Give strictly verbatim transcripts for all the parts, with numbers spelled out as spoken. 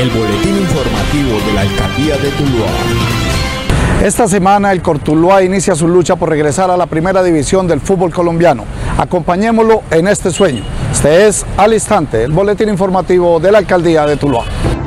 el boletín informativo de la Alcaldía de Tuluá. Esta semana el Cortuluá inicia su lucha por regresar a la primera división del fútbol colombiano. Acompañémoslo en este sueño. Este es Al Instante, el boletín informativo de la Alcaldía de Tuluá.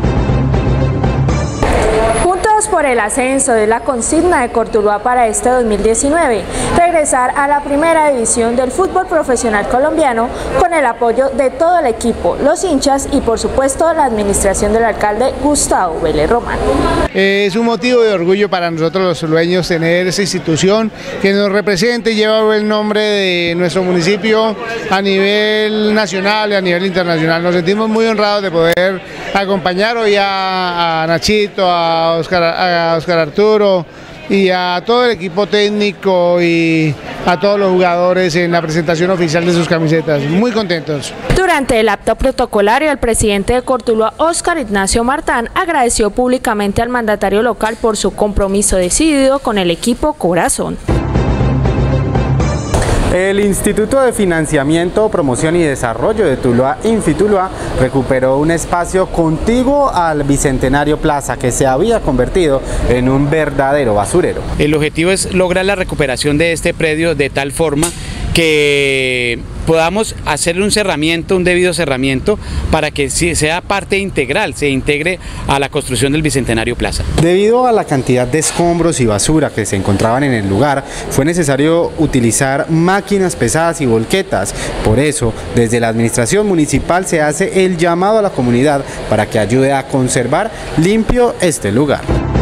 Por el ascenso de la consigna de Cortuluá para este dos mil diecinueve, regresar a la primera división del fútbol profesional colombiano con el apoyo de todo el equipo, los hinchas y por supuesto la administración del alcalde Gustavo Vélez Román. Eh, es un motivo de orgullo para nosotros los tulueños tener esa institución que nos represente y lleva el nombre de nuestro municipio a nivel nacional y a nivel internacional. Nos sentimos muy honrados de poder acompañar hoy a, a Nachito, a Oscar, a Oscar Arturo y a todo el equipo técnico y a todos los jugadores en la presentación oficial de sus camisetas. Muy contentos. Durante el acto protocolario, el presidente de Cortuluá, Óscar Ignacio Martán, agradeció públicamente al mandatario local por su compromiso decidido con el equipo Corazón. El Instituto de Financiamiento, Promoción y Desarrollo de Tuluá, Infituluá, recuperó un espacio contiguo al Bicentenario Plaza que se había convertido en un verdadero basurero. El objetivo es lograr la recuperación de este predio de tal forma que podamos hacerle un cerramiento, un debido cerramiento, para que sea parte integral, se integre a la construcción del Bicentenario Plaza. Debido a la cantidad de escombros y basura que se encontraban en el lugar, fue necesario utilizar máquinas pesadas y volquetas. Por eso, desde la administración municipal se hace el llamado a la comunidad para que ayude a conservar limpio este lugar.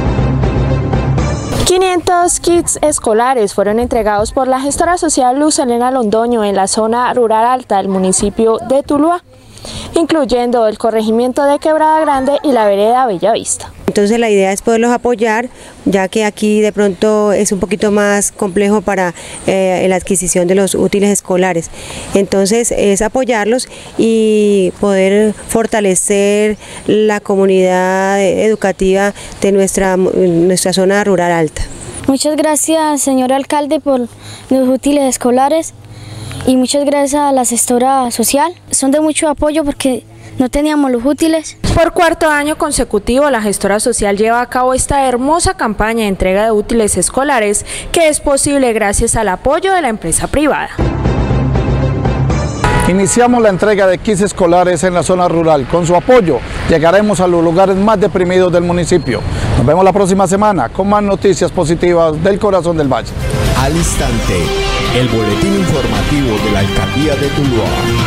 quinientos kits escolares fueron entregados por la gestora social Luz Elena Londoño en la zona rural alta del municipio de Tuluá, incluyendo el corregimiento de Quebrada Grande y la vereda Bellavista. Entonces la idea es poderlos apoyar, ya que aquí de pronto es un poquito más complejo para eh, la adquisición de los útiles escolares. Entonces es apoyarlos y poder fortalecer la comunidad educativa de nuestra, nuestra zona rural alta. Muchas gracias, señor alcalde, por los útiles escolares y muchas gracias a la gestora social. Son de mucho apoyo porque no teníamos los útiles. Por cuarto año consecutivo, la gestora social lleva a cabo esta hermosa campaña de entrega de útiles escolares que es posible gracias al apoyo de la empresa privada. Iniciamos la entrega de kits escolares en la zona rural. Con su apoyo llegaremos a los lugares más deprimidos del municipio. Nos vemos la próxima semana con más noticias positivas del corazón del valle. Al Instante, el boletín informativo de la Alcaldía de Tuluá.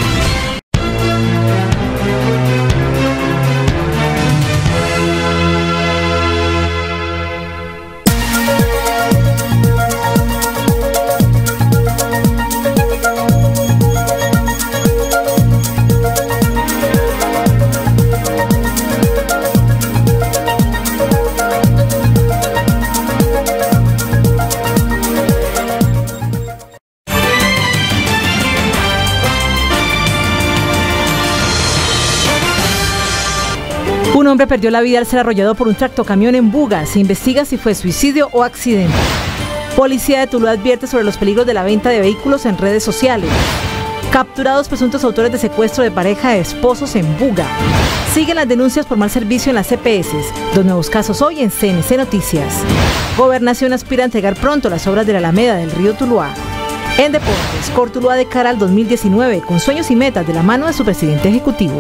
Un hombre perdió la vida al ser arrollado por un tractocamión en Buga. Se investiga si fue suicidio o accidente. Policía de Tuluá advierte sobre los peligros de la venta de vehículos en redes sociales. Capturados presuntos autores de secuestro de pareja de esposos en Buga. Siguen las denuncias por mal servicio en las C P S. Dos nuevos casos hoy en C N C Noticias. Gobernación aspira a entregar pronto las obras de la Alameda del río Tuluá. En deportes, Cortuluá de cara al dos mil diecinueve con sueños y metas de la mano de su presidente ejecutivo.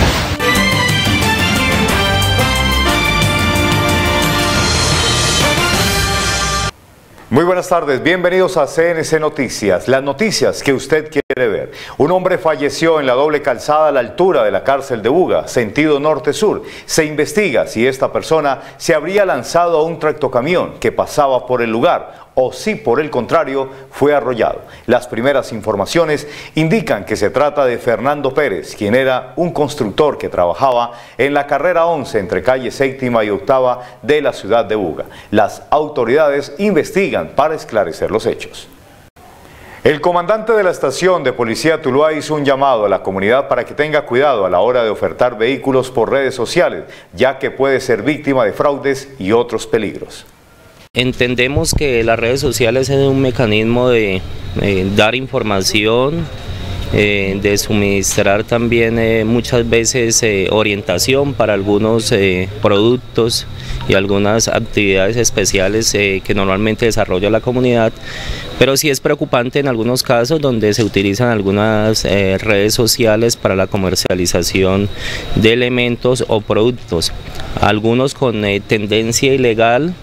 Muy buenas tardes, bienvenidos a C N C Noticias, las noticias que usted quiere ver. Un hombre falleció en la doble calzada a la altura de la cárcel de Buga, sentido norte-sur. Se investiga si esta persona se habría lanzado a un tractocamión que pasaba por el lugar o si por el contrario fue arrollado. Las primeras informaciones indican que se trata de Fernando Pérez, quien era un constructor que trabajaba en la carrera once entre calle séptima y octava de la ciudad de Buga. Las autoridades investigan para esclarecer los hechos. El comandante de la estación de policía Tuluá hizo un llamado a la comunidad para que tenga cuidado a la hora de ofertar vehículos por redes sociales, ya que puede ser víctima de fraudes y otros peligros. Entendemos que las redes sociales es un mecanismo de eh, dar información eh, de suministrar también eh, muchas veces eh, orientación para algunos eh, productos y algunas actividades especiales eh, que normalmente desarrolla la comunidad, pero sí es preocupante en algunos casos donde se utilizan algunas eh, redes sociales para la comercialización de elementos o productos, algunos con eh, tendencia ilegal,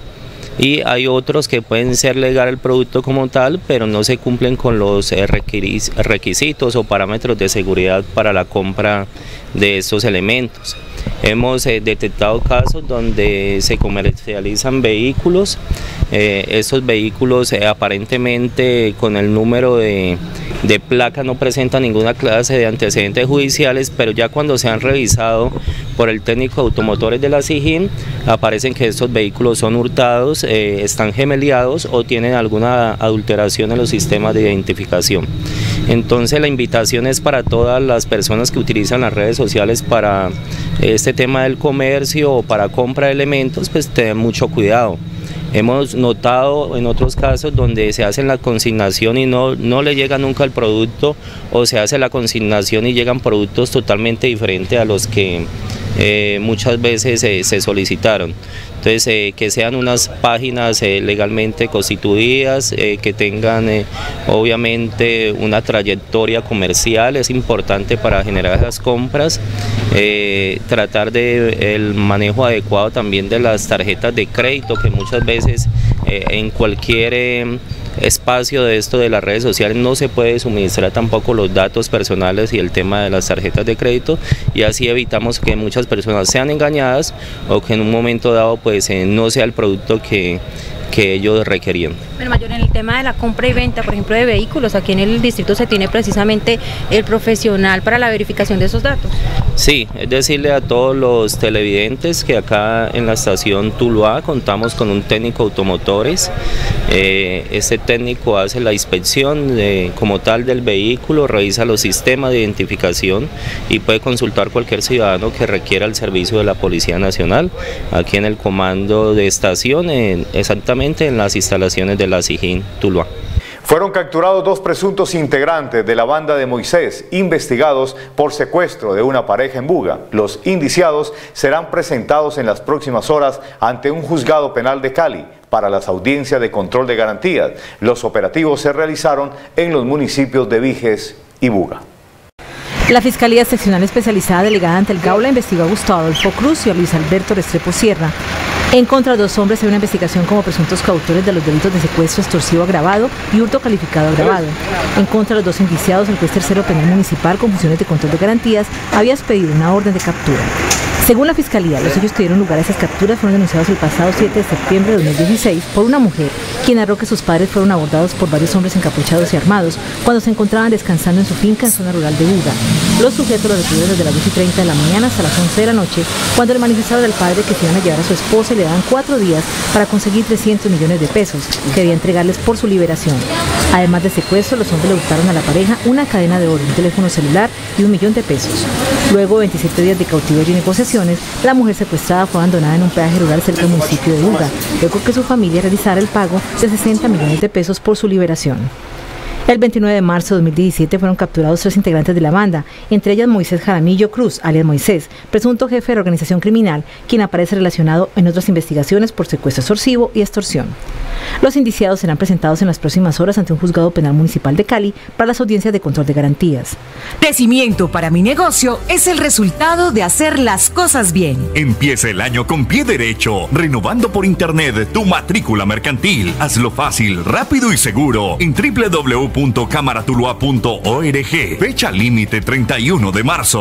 y hay otros que pueden ser legal el producto como tal, pero no se cumplen con los eh, requisitos o parámetros de seguridad para la compra de estos elementos. Hemos eh, detectado casos donde se comercializan vehículos, eh, estos vehículos eh, aparentemente con el número de, de placa no presentan ninguna clase de antecedentes judiciales, pero ya cuando se han revisado por el técnico de automotores de la SIJIN, aparecen que estos vehículos son hurtados, eh, están gemeliados o tienen alguna adulteración en los sistemas de identificación. Entonces la invitación es para todas las personas que utilizan las redes sociales para este tema del comercio o para compra de elementos, pues tener mucho cuidado. Hemos notado en otros casos donde se hace la consignación y no, no le llega nunca el producto, o se hace la consignación y llegan productos totalmente diferentes a los que eh, muchas veces eh, se solicitaron. Entonces, eh, que sean unas páginas eh, legalmente constituidas, eh, que tengan eh, obviamente una trayectoria comercial, es importante para generar esas compras, eh, tratar de el manejo adecuado también de las tarjetas de crédito, que muchas veces eh, en cualquier eh, espacio de esto de las redes sociales no se puede suministrar tampoco los datos personales y el tema de las tarjetas de crédito, y así evitamos que muchas personas sean engañadas o que en un momento dado pues eh, no sea el producto que, que ellos requerían. Pero mayor, en el tema de la compra y venta, por ejemplo, de vehículos, aquí en el distrito se tiene precisamente el profesional para la verificación de esos datos. Sí, es decirle a todos los televidentes que acá en la estación Tuluá contamos con un técnico automotores. Eh, este técnico hace la inspección de, como tal del vehículo, revisa los sistemas de identificación y puede consultar cualquier ciudadano que requiera el servicio de la Policía Nacional aquí en el comando de estación, en, exactamente en las instalaciones de la SIJIN Tuluá. Fueron capturados dos presuntos integrantes de la banda de Moisés, investigados por secuestro de una pareja en Buga. Los indiciados serán presentados en las próximas horas ante un juzgado penal de Cali para las audiencias de control de garantías. Los operativos se realizaron en los municipios de Viges y Buga. La Fiscalía Seccional Especializada delegada ante el Gaula investigó a Gustavo Adolfo Cruz y a Luis Alberto Restrepo Sierra. En contra de dos hombres hay una investigación como presuntos coautores de los delitos de secuestro extorsivo agravado y hurto calificado agravado. En contra de los dos indiciados, el juez tercero penal municipal con funciones de control de garantías había expedido una orden de captura. Según la Fiscalía, los hechos que dieron lugar a esas capturas fueron denunciados el pasado siete de septiembre de dos mil dieciséis por una mujer, quien narró que sus padres fueron abordados por varios hombres encapuchados y armados cuando se encontraban descansando en su finca en zona rural de Buga. Los sujetos los detuvieron desde las dos y treinta de la mañana hasta las once de la noche, cuando le manifestaron al padre que se iban a llevar a su esposa y le daban cuatro días para conseguir trescientos millones de pesos, que debía entregarles por su liberación. Además de secuestro, los hombres le hurtaron a la pareja una cadena de oro, un teléfono celular y un millón de pesos. Luego de veintisiete días de cautiverio y negociaciones, la mujer secuestrada fue abandonada en un peaje rural cerca del municipio de Buga, luego que su familia realizara el pago de sesenta millones de pesos por su liberación. El veintinueve de marzo de dos mil diecisiete fueron capturados tres integrantes de la banda, entre ellas Moisés Jaramillo Cruz, alias Moisés, presunto jefe de la organización criminal, quien aparece relacionado en otras investigaciones por secuestro extorsivo y extorsión. Los indiciados serán presentados en las próximas horas ante un juzgado penal municipal de Cali para las audiencias de control de garantías. Crecimiento para mi negocio es el resultado de hacer las cosas bien. Empieza el año con pie derecho, renovando por internet tu matrícula mercantil. Hazlo fácil, rápido y seguro en doble u doble u doble u punto cámara tuluá punto org. Fecha límite treinta y uno de marzo.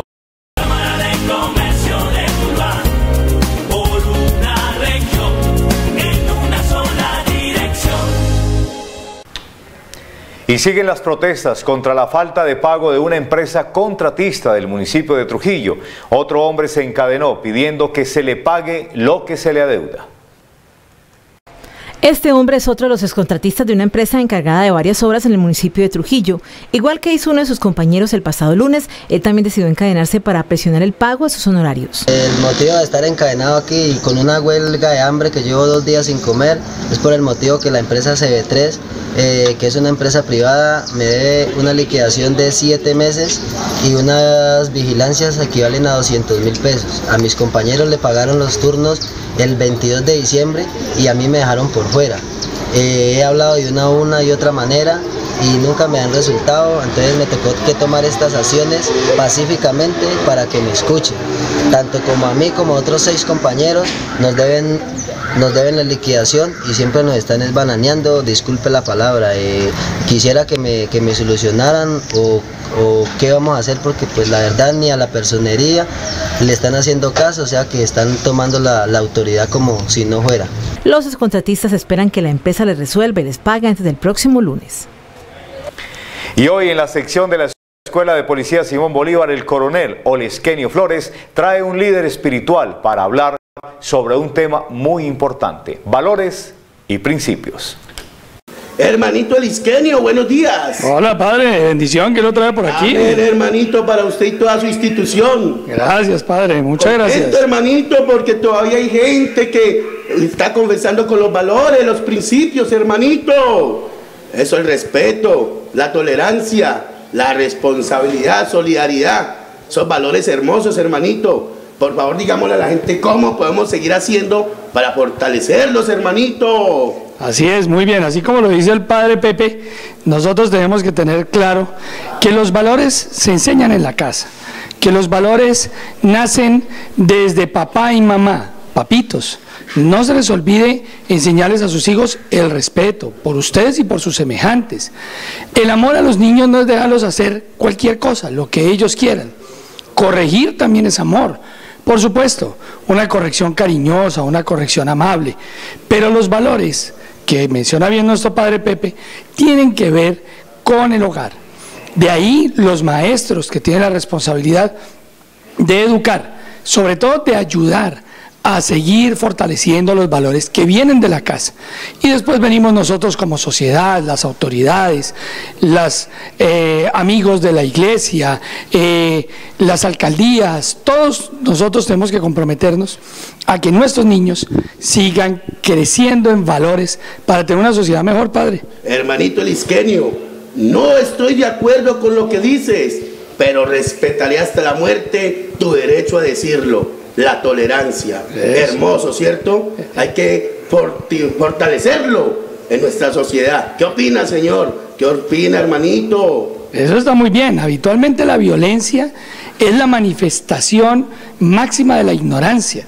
Y siguen las protestas contra la falta de pago de una empresa contratista del municipio de Trujillo. Otro hombre se encadenó pidiendo que se le pague lo que se le adeuda. Este hombre es otro de los excontratistas de una empresa encargada de varias obras en el municipio de Trujillo. Igual que hizo uno de sus compañeros el pasado lunes, él también decidió encadenarse para presionar el pago de sus honorarios. El motivo de estar encadenado aquí con una huelga de hambre que llevo dos días sin comer es por el motivo que la empresa C B tres, eh, que es una empresa privada, me debe una liquidación de siete meses y unas vigilancias equivalen a doscientos mil pesos. A mis compañeros le pagaron los turnos el veintidós de diciembre y a mí me dejaron por fuera. Eh, he hablado de una, una y otra manera y nunca me dan resultado, entonces me tocó que tomar estas acciones pacíficamente para que me escuchen. Tanto como a mí como a otros seis compañeros nos deben, nos deben la liquidación y siempre nos están esbananeando, disculpe la palabra. Eh, quisiera que me, que me solucionaran o, o qué vamos a hacer, porque pues la verdad ni a la personería le están haciendo caso, o sea que están tomando la, la autoridad como si no fuera. Los excontratistas esperan que la empresa les resuelva y les pague antes del próximo lunes. Y hoy en la sección de la Escuela de Policía Simón Bolívar, el coronel Olisquenio Flores trae un líder espiritual para hablar sobre un tema muy importante: valores y principios. Hermanito Olisquenio, buenos días. Hola, padre, bendición que lo trae por aquí. Amén, hermanito, para usted y toda su institución. Gracias, padre, muchas Contento, gracias. hermanito, porque todavía hay gente que está conversando con los valores, los principios, hermanito. Eso, el respeto, la tolerancia, la responsabilidad, solidaridad. Son valores hermosos, hermanito. Por favor, digámosle a la gente cómo podemos seguir haciendo para fortalecerlos, hermanito. Así es, muy bien, así como lo dice el padre Pepe, nosotros tenemos que tener claro que los valores se enseñan en la casa, que los valores nacen desde papá y mamá, papitos. No se les olvide enseñarles a sus hijos el respeto por ustedes y por sus semejantes. El amor a los niños no es dejarlos hacer cualquier cosa, lo que ellos quieran. Corregir también es amor. Por supuesto, una corrección cariñosa, una corrección amable, pero los valores que menciona bien nuestro padre Pepe tienen que ver con el hogar. De ahí los maestros que tienen la responsabilidad de educar, sobre todo de ayudar a seguir fortaleciendo los valores que vienen de la casa. Y después venimos nosotros como sociedad, las autoridades, los eh, amigos de la iglesia, eh, las alcaldías, todos nosotros tenemos que comprometernos a que nuestros niños sigan creciendo en valores para tener una sociedad mejor, padre. Hermanito Olisquenio, no estoy de acuerdo con lo que dices, pero respetaré hasta la muerte tu derecho a decirlo. La tolerancia, eso. Hermoso, ¿cierto? Hay que fortalecerlo en nuestra sociedad. ¿Qué opina, señor? ¿Qué opina, hermanito? Eso está muy bien. Habitualmente la violencia es la manifestación máxima de la ignorancia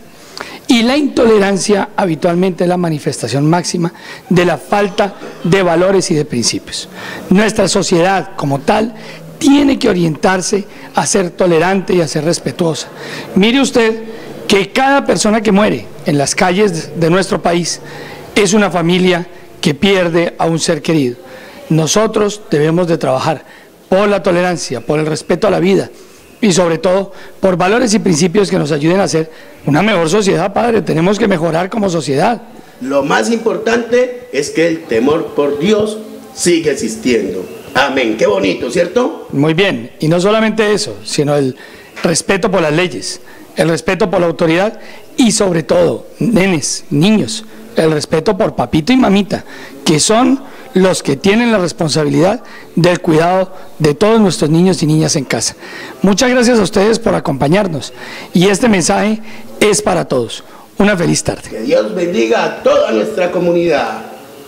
y la intolerancia habitualmente es la manifestación máxima de la falta de valores y de principios. Nuestra sociedad como tal tiene que orientarse a ser tolerante y a ser respetuosa. Mire usted que cada persona que muere en las calles de nuestro país es una familia que pierde a un ser querido. Nosotros debemos de trabajar por la tolerancia, por el respeto a la vida y sobre todo por valores y principios que nos ayuden a ser una mejor sociedad, padre. Tenemos que mejorar como sociedad. Lo más importante es que el temor por Dios sigue existiendo. Amén, qué bonito, ¿cierto? Muy bien, y no solamente eso, sino el respeto por las leyes, el respeto por la autoridad y sobre todo, nenes, niños, el respeto por papito y mamita, que son los que tienen la responsabilidad del cuidado de todos nuestros niños y niñas en casa. Muchas gracias a ustedes por acompañarnos y este mensaje es para todos. Una feliz tarde. Que Dios bendiga a toda nuestra comunidad.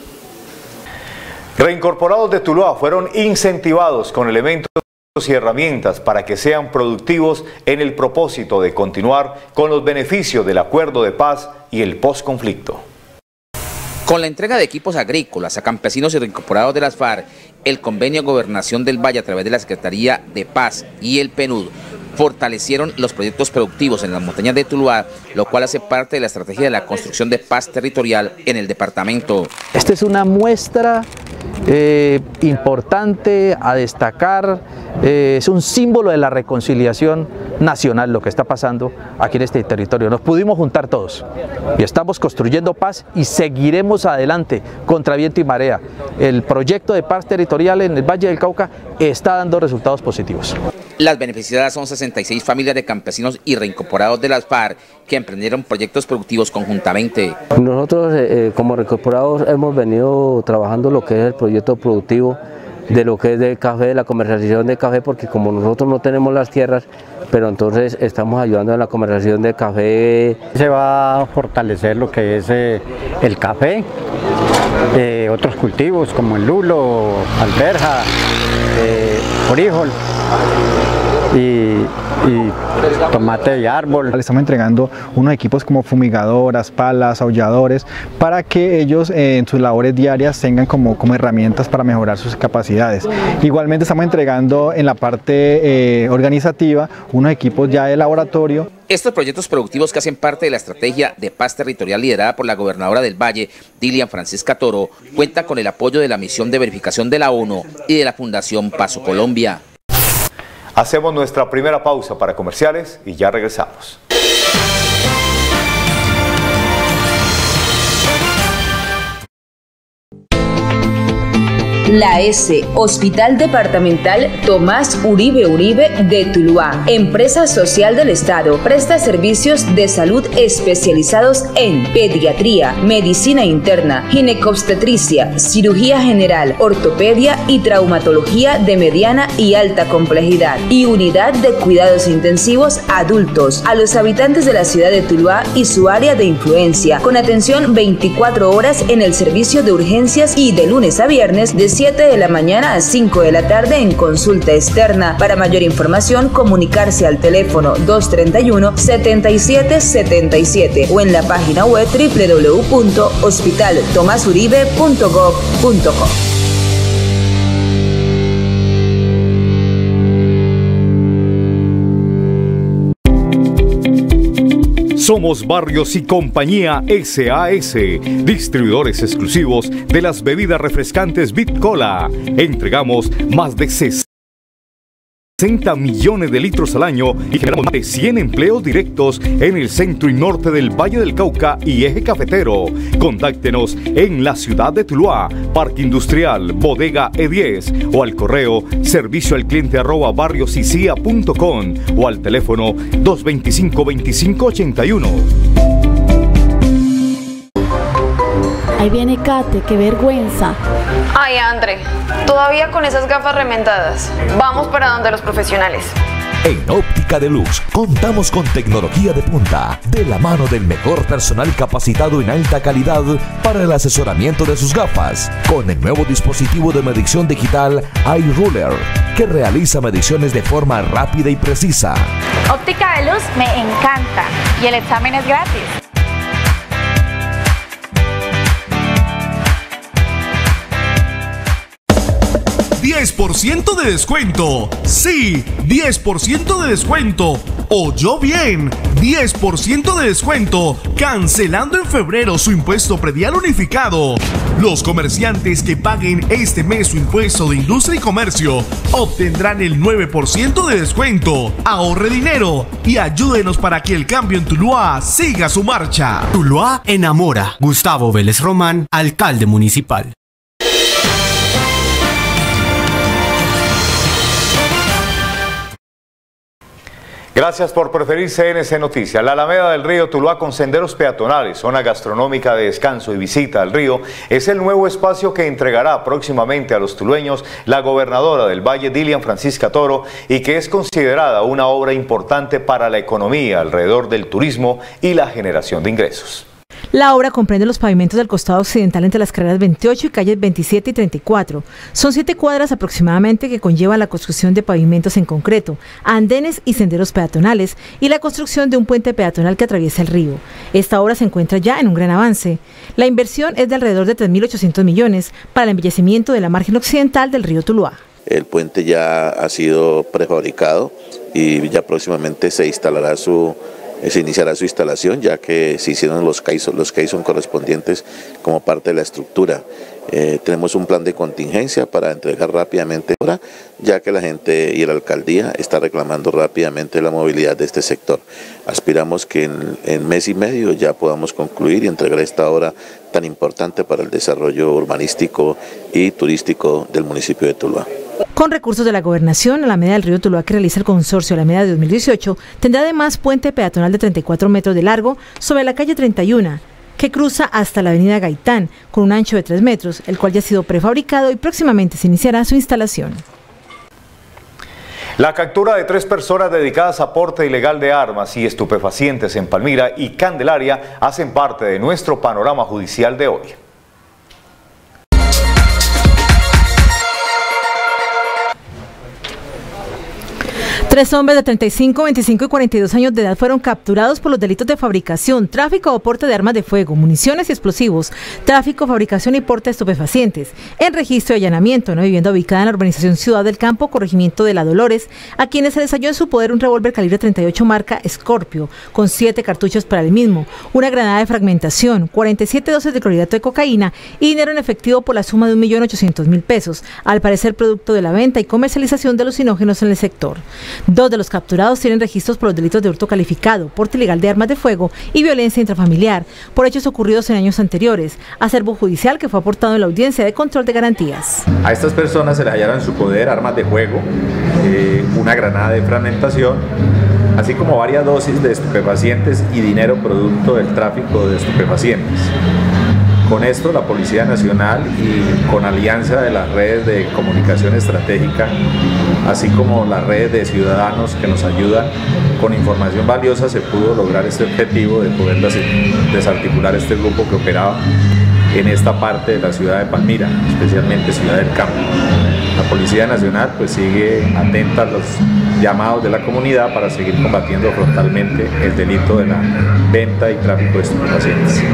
Reincorporados de Tuluá fueron incentivados con elementos y herramientas para que sean productivos en el propósito de continuar con los beneficios del acuerdo de paz y el posconflicto. Con la entrega de equipos agrícolas a campesinos y reincorporados de las FARC, el convenio Gobernación del Valle a través de la Secretaría de Paz y el PNUD fortalecieron los proyectos productivos en las montañas de Tuluá, lo cual hace parte de la estrategia de la construcción de paz territorial en el departamento. Esta es una muestra eh, importante a destacar, eh, es un símbolo de la reconciliación nacional lo que está pasando aquí en este territorio. Nos pudimos juntar todos y estamos construyendo paz y seguiremos adelante contra viento y marea. El proyecto de paz territorial en el Valle del Cauca está dando resultados positivos. Las beneficiadas son sesenta y seis familias de campesinos y reincorporados de las FARC que emprendieron proyectos productivos conjuntamente. Nosotros eh, como reincorporados hemos venido trabajando lo que es el proyecto productivo de lo que es del café, de la comercialización de café, porque como nosotros no tenemos las tierras, pero entonces estamos ayudando en la comercialización de café. Se va a fortalecer lo que es eh, el café, eh, otros cultivos como el lulo, alberja, eh, frijol y, y tomate de árbol. Le estamos entregando unos equipos como fumigadoras, palas, aulladores, para que ellos eh, en sus labores diarias tengan como, como herramientas para mejorar sus capacidades. Igualmente estamos entregando en la parte eh, organizativa unos equipos ya de laboratorio. Estos proyectos productivos que hacen parte de la estrategia de paz territorial liderada por la gobernadora del Valle, Dilian Francisca Toro, cuentan con el apoyo de la misión de verificación de la ONU y de la Fundación Paso Colombia. Hacemos nuestra primera pausa para comerciales y ya regresamos. La S, Hospital Departamental Tomás Uribe Uribe de Tuluá, empresa social del Estado, presta servicios de salud especializados en pediatría, medicina interna, ginecobstetricia, cirugía general, ortopedia y traumatología de mediana y alta complejidad, y unidad de cuidados intensivos adultos a los habitantes de la ciudad de Tuluá y su área de influencia, con atención veinticuatro horas en el servicio de urgencias y de lunes a viernes de siete de la mañana a cinco de la tarde en consulta externa. Para mayor información, comunicarse al teléfono dos treinta y uno, setenta y siete setenta y siete o en la página web doble u doble u doble u punto hospital tomás uribe punto gov punto co. Somos Barrios y Compañía S A S, distribuidores exclusivos de las bebidas refrescantes Bitcola. Entregamos más de sesenta millones de litros al año y generamos más de cien empleos directos en el centro y norte del Valle del Cauca y eje cafetero. Contáctenos en la ciudad de Tuluá, Parque Industrial, Bodega E diez o al correo servicio al cliente arroba barriosicia punto com o al teléfono dos veinticinco veinticinco ochenta y uno. Ahí viene Kate, qué vergüenza. Ay, André, todavía con esas gafas remendadas. Vamos para donde los profesionales. En Óptica Deluxe contamos con tecnología de punta, de la mano del mejor personal capacitado en alta calidad para el asesoramiento de sus gafas, con el nuevo dispositivo de medición digital iRuler, que realiza mediciones de forma rápida y precisa. Óptica Deluxe me encanta y el examen es gratis. diez por ciento de descuento. Sí, diez por ciento de descuento. Oyó bien, diez por ciento de descuento, cancelando en febrero su impuesto predial unificado. Los comerciantes que paguen este mes su impuesto de industria y comercio obtendrán el nueve por ciento de descuento. Ahorre dinero y ayúdenos para que el cambio en Tuluá siga su marcha. Tuluá enamora. Gustavo Vélez Román, alcalde municipal. Gracias por preferir C N C Noticias. La Alameda del Río Tuluá, con senderos peatonales, zona gastronómica de descanso y visita al río, es el nuevo espacio que entregará próximamente a los tulueños la gobernadora del Valle, Dilian Francisca Toro, y que es considerada una obra importante para la economía alrededor del turismo y la generación de ingresos. La obra comprende los pavimentos del costado occidental entre las carreras veintiocho y calles veintisiete y treinta y cuatro. Son siete cuadras aproximadamente que conlleva la construcción de pavimentos en concreto, andenes y senderos peatonales y la construcción de un puente peatonal que atraviesa el río. Esta obra se encuentra ya en un gran avance. La inversión es de alrededor de tres mil ochocientos millones para el embellecimiento de la margen occidental del río Tuluá. El puente ya ha sido prefabricado y ya próximamente se instalará su se iniciará su instalación, ya que se hicieron los caisson, los caisson correspondientes como parte de la estructura. Eh, tenemos un plan de contingencia para entregar rápidamente ahora, ya que la gente y la alcaldía está reclamando rápidamente la movilidad de este sector. Aspiramos que en, en mes y medio ya podamos concluir y entregar esta obra tan importante para el desarrollo urbanístico y turístico del municipio de Tuluá. Con recursos de la Gobernación, Alameda del Río Tuluá, que realiza el consorcio Alameda de dos mil dieciocho, tendrá además puente peatonal de treinta y cuatro metros de largo sobre la calle treinta y uno, que cruza hasta la avenida Gaitán, con un ancho de tres metros, el cual ya ha sido prefabricado y próximamente se iniciará su instalación. La captura de tres personas dedicadas a porte ilegal de armas y estupefacientes en Palmira y Candelaria hacen parte de nuestro panorama judicial de hoy. Tres hombres de treinta y cinco, veinticinco y cuarenta y dos años de edad fueron capturados por los delitos de fabricación, tráfico o porte de armas de fuego, municiones y explosivos, tráfico, fabricación y porte de estupefacientes, en registro de allanamiento en una vivienda ubicada en la urbanización Ciudad del Campo, corregimiento de La Dolores, a quienes se les halló en su poder un revólver calibre treinta y ocho marca Scorpio, con siete cartuchos para el mismo, una granada de fragmentación, cuarenta y siete dosis de clorhidrato de cocaína y dinero en efectivo por la suma de un millón ochocientos mil pesos, al parecer producto de la venta y comercialización de alucinógenos en el sector. Dos de los capturados tienen registros por los delitos de hurto calificado, porte ilegal de armas de fuego y violencia intrafamiliar, por hechos ocurridos en años anteriores, acervo judicial que fue aportado en la audiencia de control de garantías. A estas personas se les hallaron en su poder armas de fuego, eh, una granada de fragmentación, así como varias dosis de estupefacientes y dinero producto del tráfico de estupefacientes. Con esto, la Policía Nacional y con alianza de las redes de comunicación estratégica, así como las redes de ciudadanos que nos ayudan con información valiosa, se pudo lograr este objetivo de poder desarticular este grupo que operaba en esta parte de la ciudad de Palmira, especialmente Ciudad del Campo. La Policía Nacional pues sigue atenta a los llamados de la comunidad para seguir combatiendo frontalmente el delito de la venta y tráfico de estupefacientes.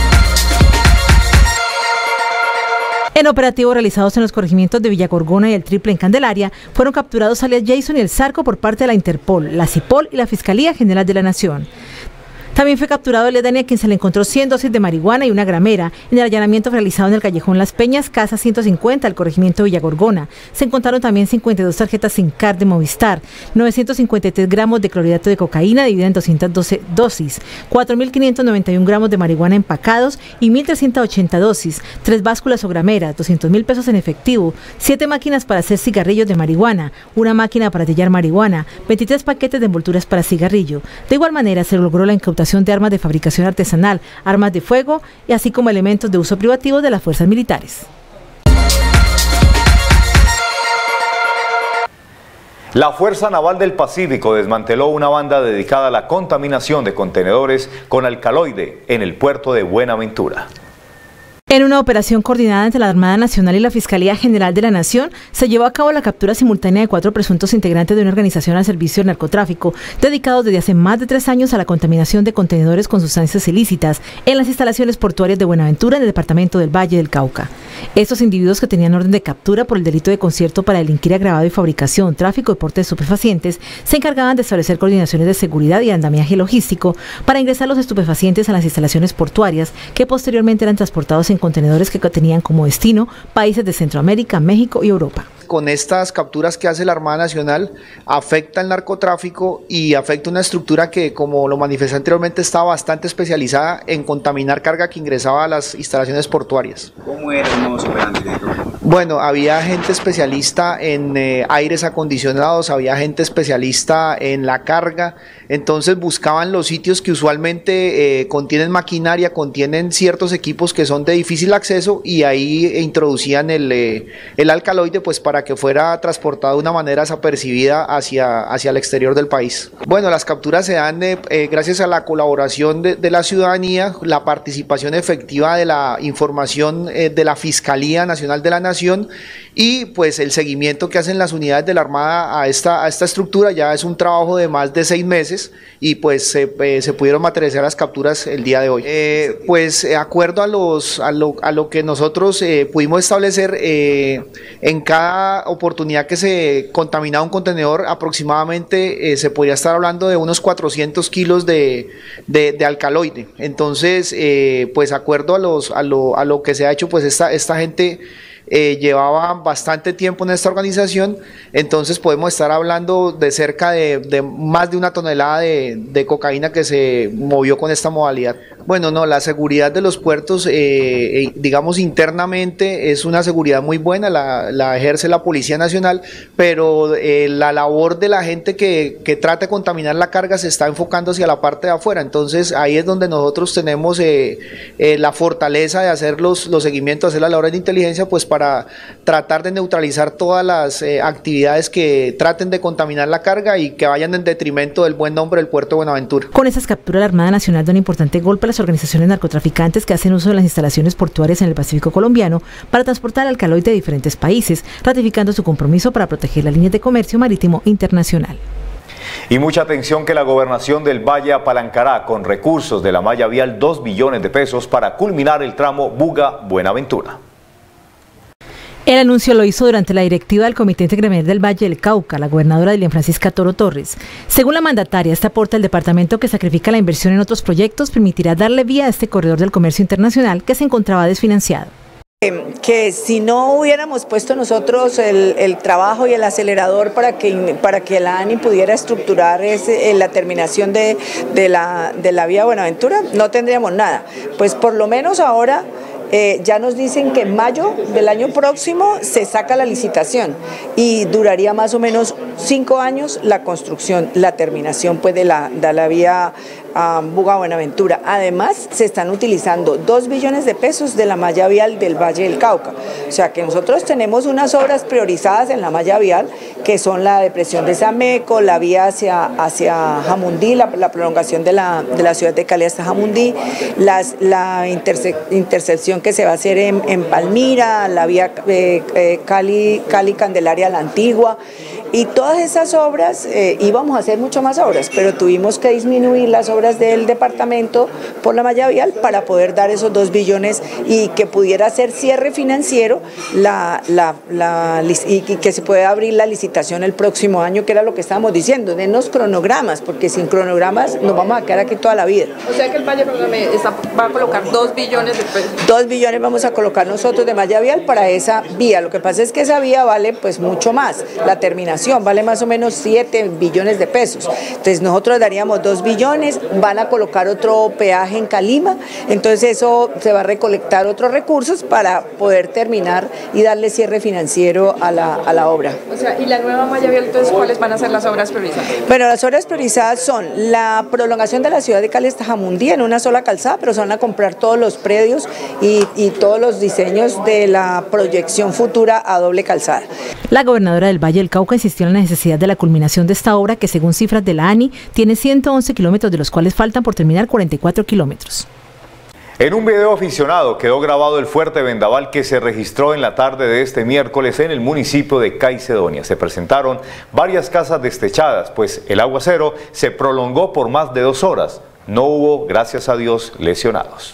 En operativos realizados en los corregimientos de Villagorgona y el Triple en Candelaria, fueron capturados alias Jason y el Zarco por parte de la Interpol, la CIPOL y la Fiscalía General de la Nación. También fue capturado el Edani, a quien se le encontró cien dosis de marihuana y una gramera en el allanamiento realizado en el callejón Las Peñas, casa ciento cincuenta, del corregimiento Villagorgona. Se encontraron también cincuenta y dos tarjetas SIM card de Movistar, novecientos cincuenta y tres gramos de clorhidrato de cocaína dividida en doscientas doce dosis, cuatro mil quinientos noventa y uno gramos de marihuana empacados y mil trescientas ochenta dosis, tres básculas o grameras, doscientos mil pesos en efectivo, siete máquinas para hacer cigarrillos de marihuana, una máquina para sellar marihuana, veintitrés paquetes de envolturas para cigarrillo. De igual manera, se logró la incautación de armas de fabricación artesanal, armas de fuego y así como elementos de uso privativo de las fuerzas militares. La Fuerza Naval del Pacífico desmanteló una banda dedicada a la contaminación de contenedores con alcaloide en el puerto de Buenaventura. En una operación coordinada entre la Armada Nacional y la Fiscalía General de la Nación, se llevó a cabo la captura simultánea de cuatro presuntos integrantes de una organización al servicio del narcotráfico, dedicados desde hace más de tres años a la contaminación de contenedores con sustancias ilícitas en las instalaciones portuarias de Buenaventura, en el departamento del Valle del Cauca. Estos individuos, que tenían orden de captura por el delito de concierto para delinquir agravado y fabricación, tráfico y porte de estupefacientes, se encargaban de establecer coordinaciones de seguridad y andamiaje logístico para ingresar los estupefacientes a las instalaciones portuarias, que posteriormente eran transportados en contenedores que tenían como destino países de Centroamérica, México y Europa. Con estas capturas que hace la Armada Nacional afecta el narcotráfico y afecta una estructura que, como lo manifesté anteriormente, estaba bastante especializada en contaminar carga que ingresaba a las instalaciones portuarias. ¿Cómo era el modo operandi? Bueno, había gente especialista en eh, aires acondicionados, había gente especialista en la carga, entonces buscaban los sitios que usualmente eh, contienen maquinaria, contienen ciertos equipos que son de difícil acceso, y ahí introducían el, eh, el alcaloide pues para que fuera transportado de una manera desapercibida hacia, hacia el exterior del país. Bueno, las capturas se dan eh, eh, gracias a la colaboración de, de la ciudadanía, la participación efectiva de la información eh, de la Fiscalía Nacional de la Nación, y pues el seguimiento que hacen las unidades de la Armada a esta, a esta estructura. Ya es un trabajo de más de seis meses y pues eh, eh, se pudieron materializar las capturas el día de hoy. Eh, pues de acuerdo a, los, a, lo, a lo que nosotros eh, pudimos establecer, eh, en cada cada oportunidad que se contaminaba un contenedor, aproximadamente eh, se podría estar hablando de unos cuatrocientos kilos de, de, de alcaloide. Entonces, eh, pues acuerdo a, los, a, lo, a lo que se ha hecho, pues esta, esta gente eh, llevaba bastante tiempo en esta organización, entonces podemos estar hablando de cerca de, de más de una tonelada de, de cocaína que se movió con esta modalidad. Bueno, no, la seguridad de los puertos, eh, eh, digamos internamente, es una seguridad muy buena, la, la ejerce la Policía Nacional, pero eh, la labor de la gente que, que trata de contaminar la carga se está enfocando hacia la parte de afuera, entonces ahí es donde nosotros tenemos eh, eh, la fortaleza de hacer los, los seguimientos, hacer las labores de inteligencia, pues para tratar de neutralizar todas las eh, actividades que traten de contaminar la carga y que vayan en detrimento del buen nombre del puerto de Buenaventura. Con esas capturas, la Armada Nacional da un importante golpe a las organizaciones narcotraficantes que hacen uso de las instalaciones portuarias en el Pacífico colombiano para transportar alcaloide de diferentes países, ratificando su compromiso para proteger las líneas de comercio marítimo internacional. Y mucha atención que la Gobernación del Valle apalancará con recursos de la malla vial dos billones de pesos para culminar el tramo Buga-Buenaventura. El anuncio lo hizo durante la directiva del Comité Intergremial del Valle del Cauca, la gobernadora Dilian Francisca Toro Torres. Según la mandataria, este aporte al departamento que sacrifica la inversión en otros proyectos permitirá darle vía a este corredor del comercio internacional que se encontraba desfinanciado. Que si no hubiéramos puesto nosotros el, el trabajo y el acelerador para que, para que la ANI pudiera estructurar ese, la terminación de, de, la, de la vía Buenaventura, no tendríamos nada. Pues por lo menos ahora Eh, ya nos dicen que en mayo del año próximo se saca la licitación y duraría más o menos cinco años la construcción, la terminación pues de la, de la vía um, Buga-Buenaventura. Además, se están utilizando dos billones de pesos de la malla vial del Valle del Cauca. O sea que nosotros tenemos unas obras priorizadas en la malla vial, que son la depresión de Sameco, la vía hacia, hacia Jamundí, la, la prolongación de la, de la ciudad de Cali hasta Jamundí, las, la interse, intersección que se va a hacer en, en Palmira, la vía eh, eh, Cali, Cali Candelaria la Antigua, y todas esas obras, eh, íbamos a hacer mucho más obras, pero tuvimos que disminuir las obras del departamento por la malla vial para poder dar esos dos billones y que pudiera ser cierre financiero la, la, la, y que se pueda abrir la licitación el próximo año, que era lo que estábamos diciendo, denos cronogramas, porque sin cronogramas nos vamos a quedar aquí toda la vida. O sea que el Valle está, va a colocar dos billones de pesos. Dos billones vamos a colocar nosotros de malla vial para esa vía. Lo que pasa es que esa vía vale pues mucho más, la terminación vale más o menos siete billones de pesos. Entonces nosotros daríamos dos billones, van a colocar otro peaje en Calima, entonces eso se va a recolectar otros recursos para poder terminar y darle cierre financiero a la, a la obra. O sea, ¿y la nueva malla vial, entonces cuáles van a ser las obras priorizadas? Bueno, las obras priorizadas son la prolongación de la ciudad de Cali hasta Jamundí en una sola calzada, pero se van a comprar todos los predios y, y todos los diseños de la proyección futura a doble calzada. La gobernadora del Valle del Cauca insistió en la necesidad de la culminación de esta obra que, según cifras de la ANI, tiene ciento once kilómetros, de los cuales faltan por terminar cuarenta y cuatro kilómetros. En un video aficionado quedó grabado el fuerte vendaval que se registró en la tarde de este miércoles en el municipio de Caicedonia. Se presentaron varias casas destechadas, pues el aguacero se prolongó por más de dos horas. No hubo, gracias a Dios, lesionados.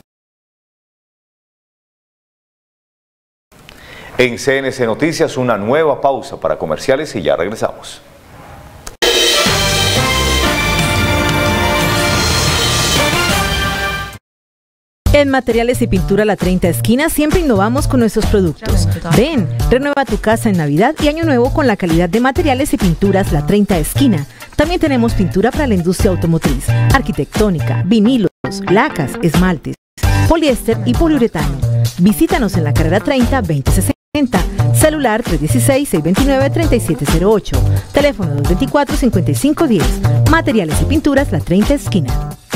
En C N C Noticias, una nueva pausa para comerciales y ya regresamos. En Materiales y Pintura La treinta Esquina siempre innovamos con nuestros productos. Ven, renueva tu casa en Navidad y Año Nuevo con la calidad de Materiales y Pinturas La treinta Esquina. También tenemos pintura para la industria automotriz, arquitectónica, vinilos, lacas, esmaltes, poliéster y poliuretano. Visítanos en la carrera treinta, veinte sesenta. Celular tres uno seis, seis dos nueve, tres siete cero ocho. Teléfono dos dos cuatro, cinco cinco uno cero. Materiales y Pinturas La treinta Esquina.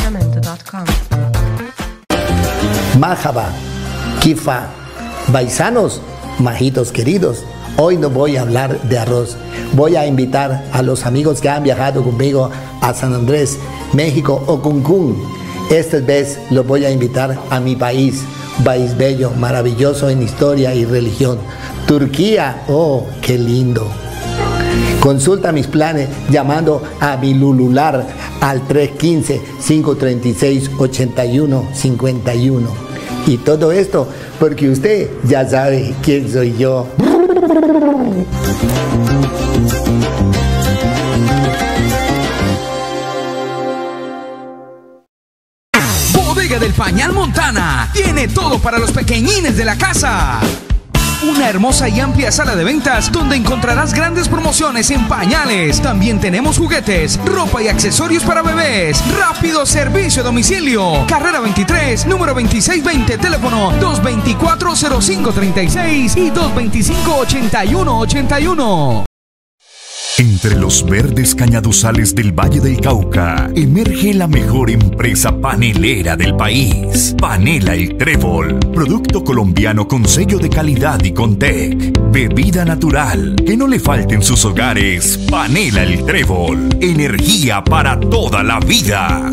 Mahaba, Kifa, paisanos, majitos queridos. Hoy no voy a hablar de arroz. Voy a invitar a los amigos que han viajado conmigo a San Andrés, México o Cancún. Esta vez los voy a invitar a mi país. País bello, maravilloso en historia y religión. Turquía, oh, qué lindo. Consulta mis planes llamando a mi Lulular al tres uno cinco, cinco tres seis, ocho uno cinco uno. Y todo esto porque usted ya sabe quién soy yo. Bodega del Pañal Montana tiene todo para los pequeñines de la casa. Una hermosa y amplia sala de ventas donde encontrarás grandes promociones en pañales. También tenemos juguetes, ropa y accesorios para bebés. Rápido servicio a domicilio. Carrera veintitrés, número veintiséis veinte, teléfono dos veinticuatro, cero cinco treinta y seis y dos veinticinco, ochenta y uno ochenta y uno. Entre los verdes cañaduzales del Valle del Cauca emerge la mejor empresa panelera del país, Panela El Trébol, producto colombiano con sello de calidad y Contec, bebida natural, que no le falte en sus hogares. Panela El Trébol, energía para toda la vida.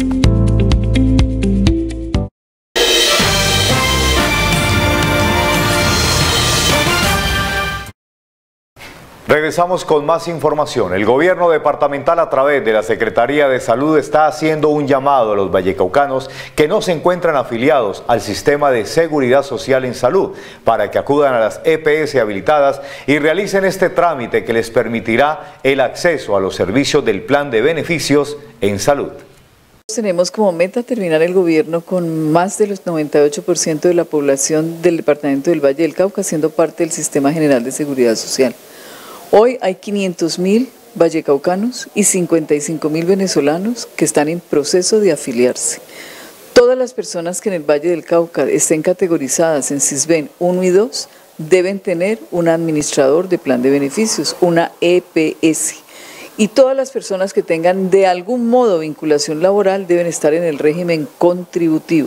Regresamos con más información. El gobierno departamental a través de la Secretaría de Salud está haciendo un llamado a los vallecaucanos que no se encuentran afiliados al sistema de seguridad social en salud para que acudan a las E P S habilitadas y realicen este trámite que les permitirá el acceso a los servicios del plan de beneficios en salud. Tenemos como meta terminar el gobierno con más del noventa y ocho por ciento de la población del departamento del Valle del Cauca siendo parte del Sistema General de Seguridad Social. Hoy hay quinientos mil vallecaucanos y cincuenta y cinco mil venezolanos que están en proceso de afiliarse. Todas las personas que en el Valle del Cauca estén categorizadas en SISBEN uno y dos deben tener un administrador de plan de beneficios, una E P S. Y todas las personas que tengan de algún modo vinculación laboral deben estar en el régimen contributivo.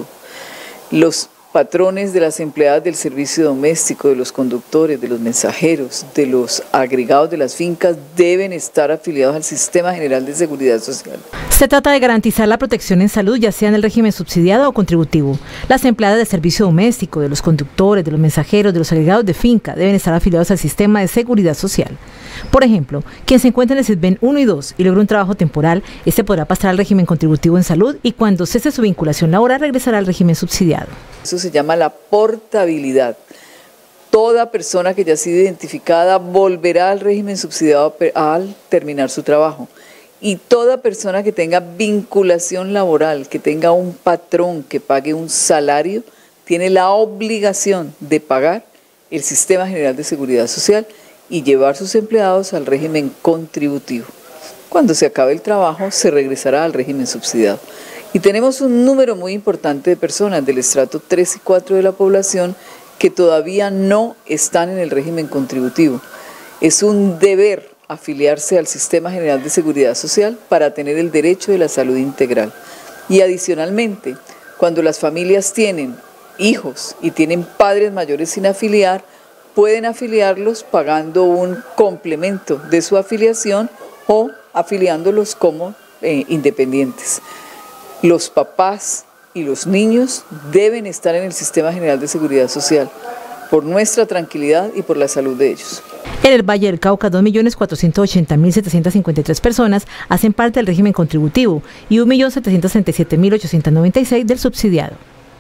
Los patrones de las empleadas del servicio doméstico, de los conductores, de los mensajeros, de los agregados de las fincas deben estar afiliados al Sistema General de Seguridad Social. Se trata de garantizar la protección en salud, ya sea en el régimen subsidiado o contributivo. Las empleadas del servicio doméstico, de los conductores, de los mensajeros, de los agregados de finca deben estar afiliados al Sistema de Seguridad Social. Por ejemplo, quien se encuentra en el SISBEN uno y dos y logra un trabajo temporal, este podrá pasar al régimen contributivo en salud y cuando cese su vinculación laboral regresará al régimen subsidiado. Eso se llama la portabilidad. Toda persona que ya ha sido identificada volverá al régimen subsidiado al terminar su trabajo. Y toda persona que tenga vinculación laboral, que tenga un patrón que pague un salario, tiene la obligación de pagar el Sistema General de Seguridad Social y llevar sus empleados al régimen contributivo. Cuando se acabe el trabajo, se regresará al régimen subsidiado. Y tenemos un número muy importante de personas del estrato tres y cuatro de la población que todavía no están en el régimen contributivo. Es un deber afiliarse al Sistema General de Seguridad Social para tener el derecho de la salud integral. Y adicionalmente, cuando las familias tienen hijos y tienen padres mayores sin afiliar, pueden afiliarlos pagando un complemento de su afiliación o afiliándolos como eh, independientes. Los papás y los niños deben estar en el Sistema General de Seguridad Social por nuestra tranquilidad y por la salud de ellos. En el Valle del Cauca, dos millones cuatrocientos ochenta mil setecientos cincuenta y tres personas hacen parte del régimen contributivo y un millón setecientos treinta y siete mil ochocientos noventa y seis del subsidiado.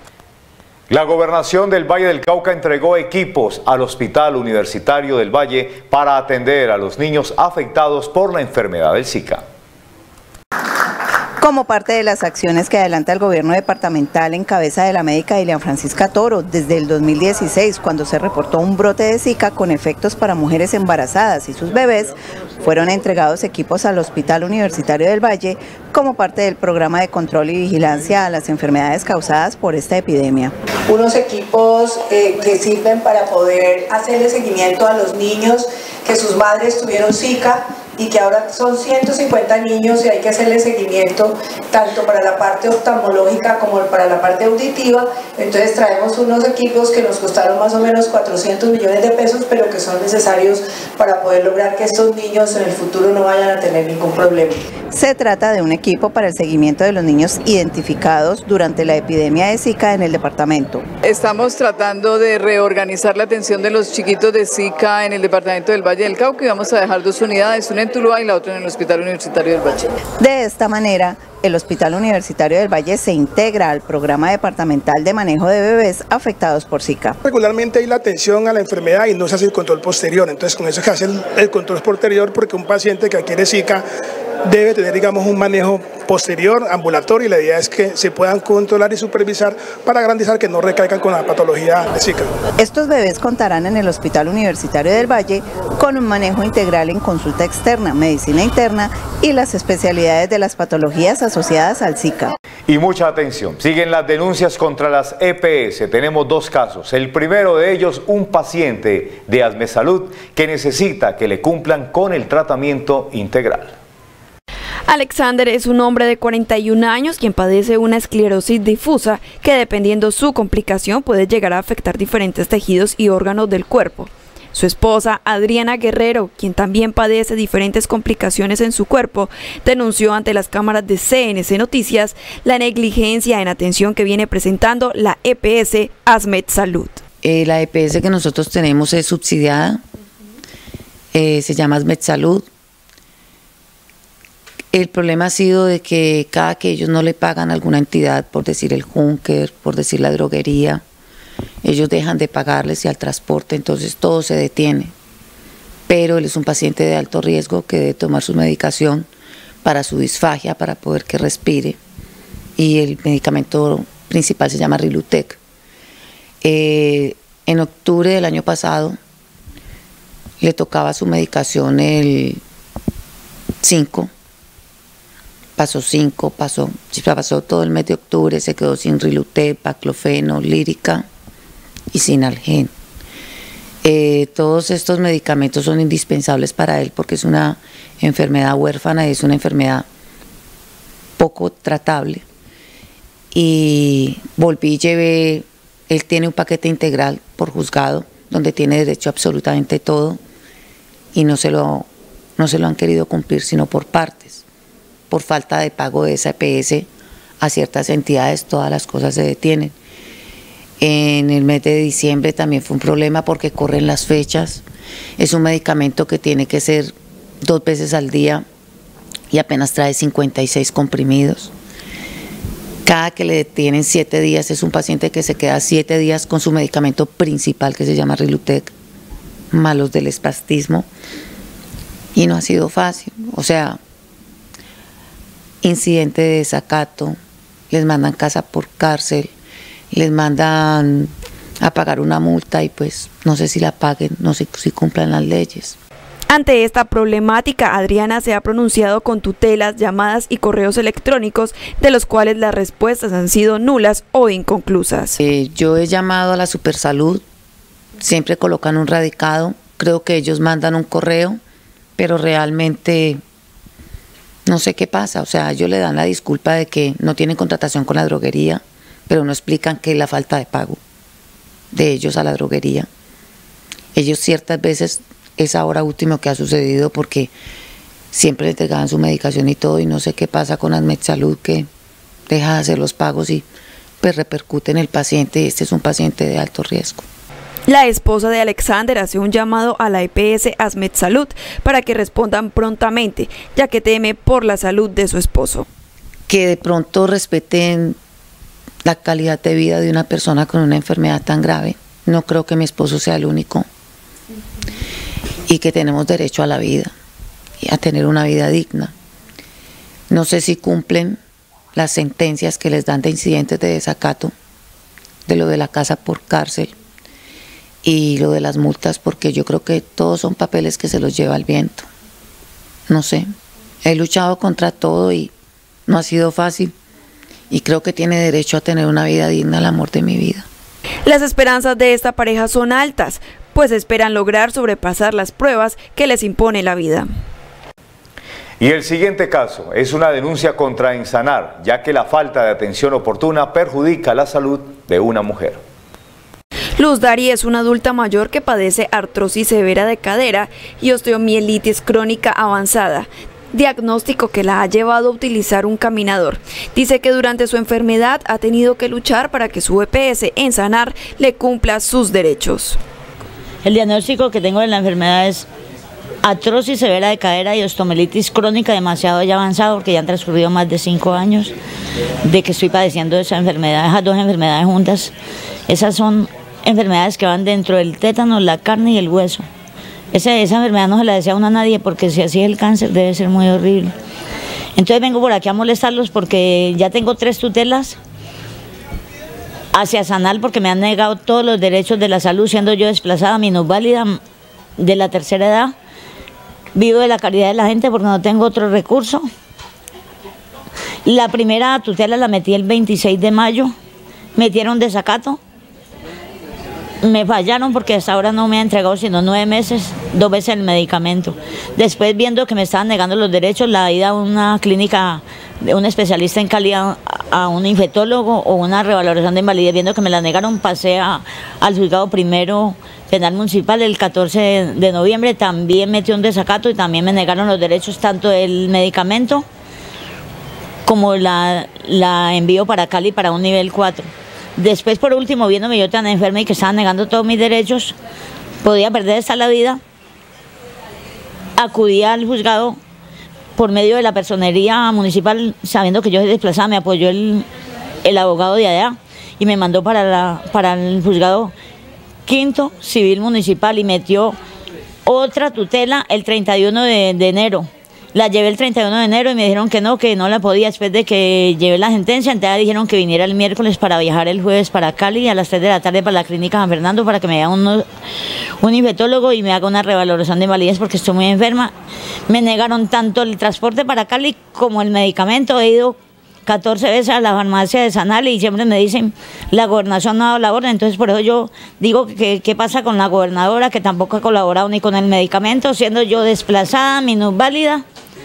La Gobernación del Valle del Cauca entregó equipos al Hospital Universitario del Valle para atender a los niños afectados por la enfermedad del Zika. Como parte de las acciones que adelanta el gobierno departamental en cabeza de la médica Dilian Francisca Toro desde el dos mil dieciséis, cuando se reportó un brote de Zika con efectos para mujeres embarazadas y sus bebés, fueron entregados equipos al Hospital Universitario del Valle como parte del programa de control y vigilancia a las enfermedades causadas por esta epidemia. Unos equipos eh, que sirven para poder hacerle seguimiento a los niños que sus madres tuvieron Zika y que ahora son ciento cincuenta niños y hay que hacerle seguimiento tanto para la parte oftalmológica como para la parte auditiva. Entonces traemos unos equipos que nos costaron más o menos cuatrocientos millones de pesos, pero que son necesarios para poder lograr que estos niños en el futuro no vayan a tener ningún problema. Se trata de un equipo para el seguimiento de los niños identificados durante la epidemia de Zika en el departamento. Estamos tratando de reorganizar la atención de los chiquitos de Zika en el departamento del Valle del Cauca y vamos a dejar dos unidades, una en Tuluá y la otra en el Hospital Universitario del Valle. De esta manera, el Hospital Universitario del Valle se integra al Programa Departamental de Manejo de Bebés Afectados por Zika. Regularmente hay la atención a la enfermedad y no se hace el control posterior, entonces con eso se hace el, el control posterior porque un paciente que adquiere Zika debe tener, digamos, un manejo posterior, ambulatorio, y la idea es que se puedan controlar y supervisar para garantizar que no recaigan con la patología de Zika. Estos bebés contarán en el Hospital Universitario del Valle con un manejo integral en consulta externa, medicina interna y las especialidades de las patologías asociadas al Zika. Y mucha atención, siguen las denuncias contra las E P S. Tenemos dos casos. El primero de ellos, un paciente de Asmesalud que necesita que le cumplan con el tratamiento integral. Alexander es un hombre de cuarenta y un años quien padece una esclerosis difusa que, dependiendo su complicación, puede llegar a afectar diferentes tejidos y órganos del cuerpo. Su esposa, Adriana Guerrero, quien también padece diferentes complicaciones en su cuerpo, denunció ante las cámaras de C N C Noticias la negligencia en atención que viene presentando la E P S Asmetsalud. Eh, la E P S que nosotros tenemos es subsidiada, eh, se llama Asmetsalud. El problema ha sido de que cada que ellos no le pagan a alguna entidad, por decir el Junker, por decir la droguería, ellos dejan de pagarles y al transporte, entonces todo se detiene. Pero él es un paciente de alto riesgo que debe tomar su medicación para su disfagia, para poder que respire. Y el medicamento principal se llama Rilutec. Eh, en octubre del año pasado le tocaba su medicación el cinco. Pasó cinco, pasó, pasó todo el mes de octubre, se quedó sin Rilutec, Baclofeno, Lírica y sin Algen. Eh, todos estos medicamentos son indispensables para él porque es una enfermedad huérfana, es una enfermedad poco tratable. Y volví y llevé, él tiene un paquete integral por juzgado donde tiene derecho a absolutamente todo y no se lo, no se lo han querido cumplir sino por partes. Por falta de pago de esa E P S a ciertas entidades, todas las cosas se detienen. En el mes de diciembre también fue un problema porque corren las fechas. Es un medicamento que tiene que ser dos veces al día y apenas trae cincuenta y seis comprimidos. Cada que le detienen siete días es un paciente que se queda siete días con su medicamento principal que se llama Rilutec, malos del espastismo, y no ha sido fácil. O sea, incidente de desacato, les mandan casa por cárcel, les mandan a pagar una multa y pues no sé si la paguen, no sé si cumplan las leyes. Ante esta problemática, Adriana se ha pronunciado con tutelas, llamadas y correos electrónicos, de los cuales las respuestas han sido nulas o inconclusas. Eh, yo he llamado a la Supersalud, siempre colocan un radicado, creo que ellos mandan un correo, pero realmente no sé qué pasa. O sea, ellos le dan la disculpa de que no tienen contratación con la droguería, pero no explican que es la falta de pago de ellos a la droguería. Ellos ciertas veces, es ahora último que ha sucedido porque siempre le entregaban su medicación y todo, y no sé qué pasa con Asmetsalud que deja de hacer los pagos y pues repercute en el paciente. Este es un paciente de alto riesgo. La esposa de Alexander hace un llamado a la E P S Asmetsalud para que respondan prontamente, ya que teme por la salud de su esposo. Que de pronto respeten la calidad de vida de una persona con una enfermedad tan grave. No creo que mi esposo sea el único. Y que tenemos derecho a la vida y a tener una vida digna. No sé si cumplen las sentencias que les dan de incidentes de desacato, de lo de la casa por cárcel y lo de las multas, porque yo creo que todos son papeles que se los lleva el viento. No sé, he luchado contra todo y no ha sido fácil, y creo que tiene derecho a tener una vida digna, el amor de mi vida. Las esperanzas de esta pareja son altas, pues esperan lograr sobrepasar las pruebas que les impone la vida. Y el siguiente caso es una denuncia contra Insanar, ya que la falta de atención oportuna perjudica la salud de una mujer. Luz Dari es una adulta mayor que padece artrosis severa de cadera y osteomielitis crónica avanzada, diagnóstico que la ha llevado a utilizar un caminador. Dice que durante su enfermedad ha tenido que luchar para que su E P S en Sanar le cumpla sus derechos. El diagnóstico que tengo de la enfermedad es atroz y severa de cadera y osteomelitis crónica demasiado ya avanzada, porque ya han transcurrido más de cinco años de que estoy padeciendo esa enfermedad, esas dos enfermedades juntas. Esas son enfermedades que van dentro del tétano, la carne y el hueso. Esa, esa enfermedad no se la desea uno a nadie, porque si así es el cáncer debe ser muy horrible. Entonces vengo por aquí a molestarlos porque ya tengo tres tutelas hacia Sanal, porque me han negado todos los derechos de la salud, siendo yo desplazada, minusválida, de la tercera edad. Vivo de la caridad de la gente porque no tengo otro recurso. La primera tutela la metí el veintiséis de mayo, metieron desacato. Me fallaron porque hasta ahora no me ha entregado sino nueve meses, dos veces el medicamento. Después, viendo que me estaban negando los derechos, la ida a una clínica de un especialista en Cali, a, a un infectólogo o una revaloración de invalidez, viendo que me la negaron, pasé a, al juzgado primero penal municipal el catorce de, de noviembre, también metió un desacato y también me negaron los derechos, tanto del medicamento como la, la envío para Cali para un nivel cuatro. Después, por último, viéndome yo tan enferma y que estaban negando todos mis derechos, podía perder hasta la vida, acudí al juzgado por medio de la personería municipal, sabiendo que yo soy desplazada, me apoyó el, el abogado de allá y me mandó para, la, para el juzgado quinto civil municipal y metió otra tutela el treinta y uno de enero. La llevé el treinta y uno de enero y me dijeron que no, que no la podía, después de que llevé la sentencia. Entonces dijeron que viniera el miércoles para viajar el jueves para Cali a las tres de la tarde para la clínica San Fernando para que me haga un, un infectólogo y me haga una revaloración de invalidez porque estoy muy enferma. Me negaron tanto el transporte para Cali como el medicamento. He ido catorce veces a la farmacia de Sanal y siempre me dicen la gobernación no ha dado la orden. Entonces por eso yo digo que qué pasa con la gobernadora, que tampoco ha colaborado ni con el medicamento, siendo yo desplazada, minusválida.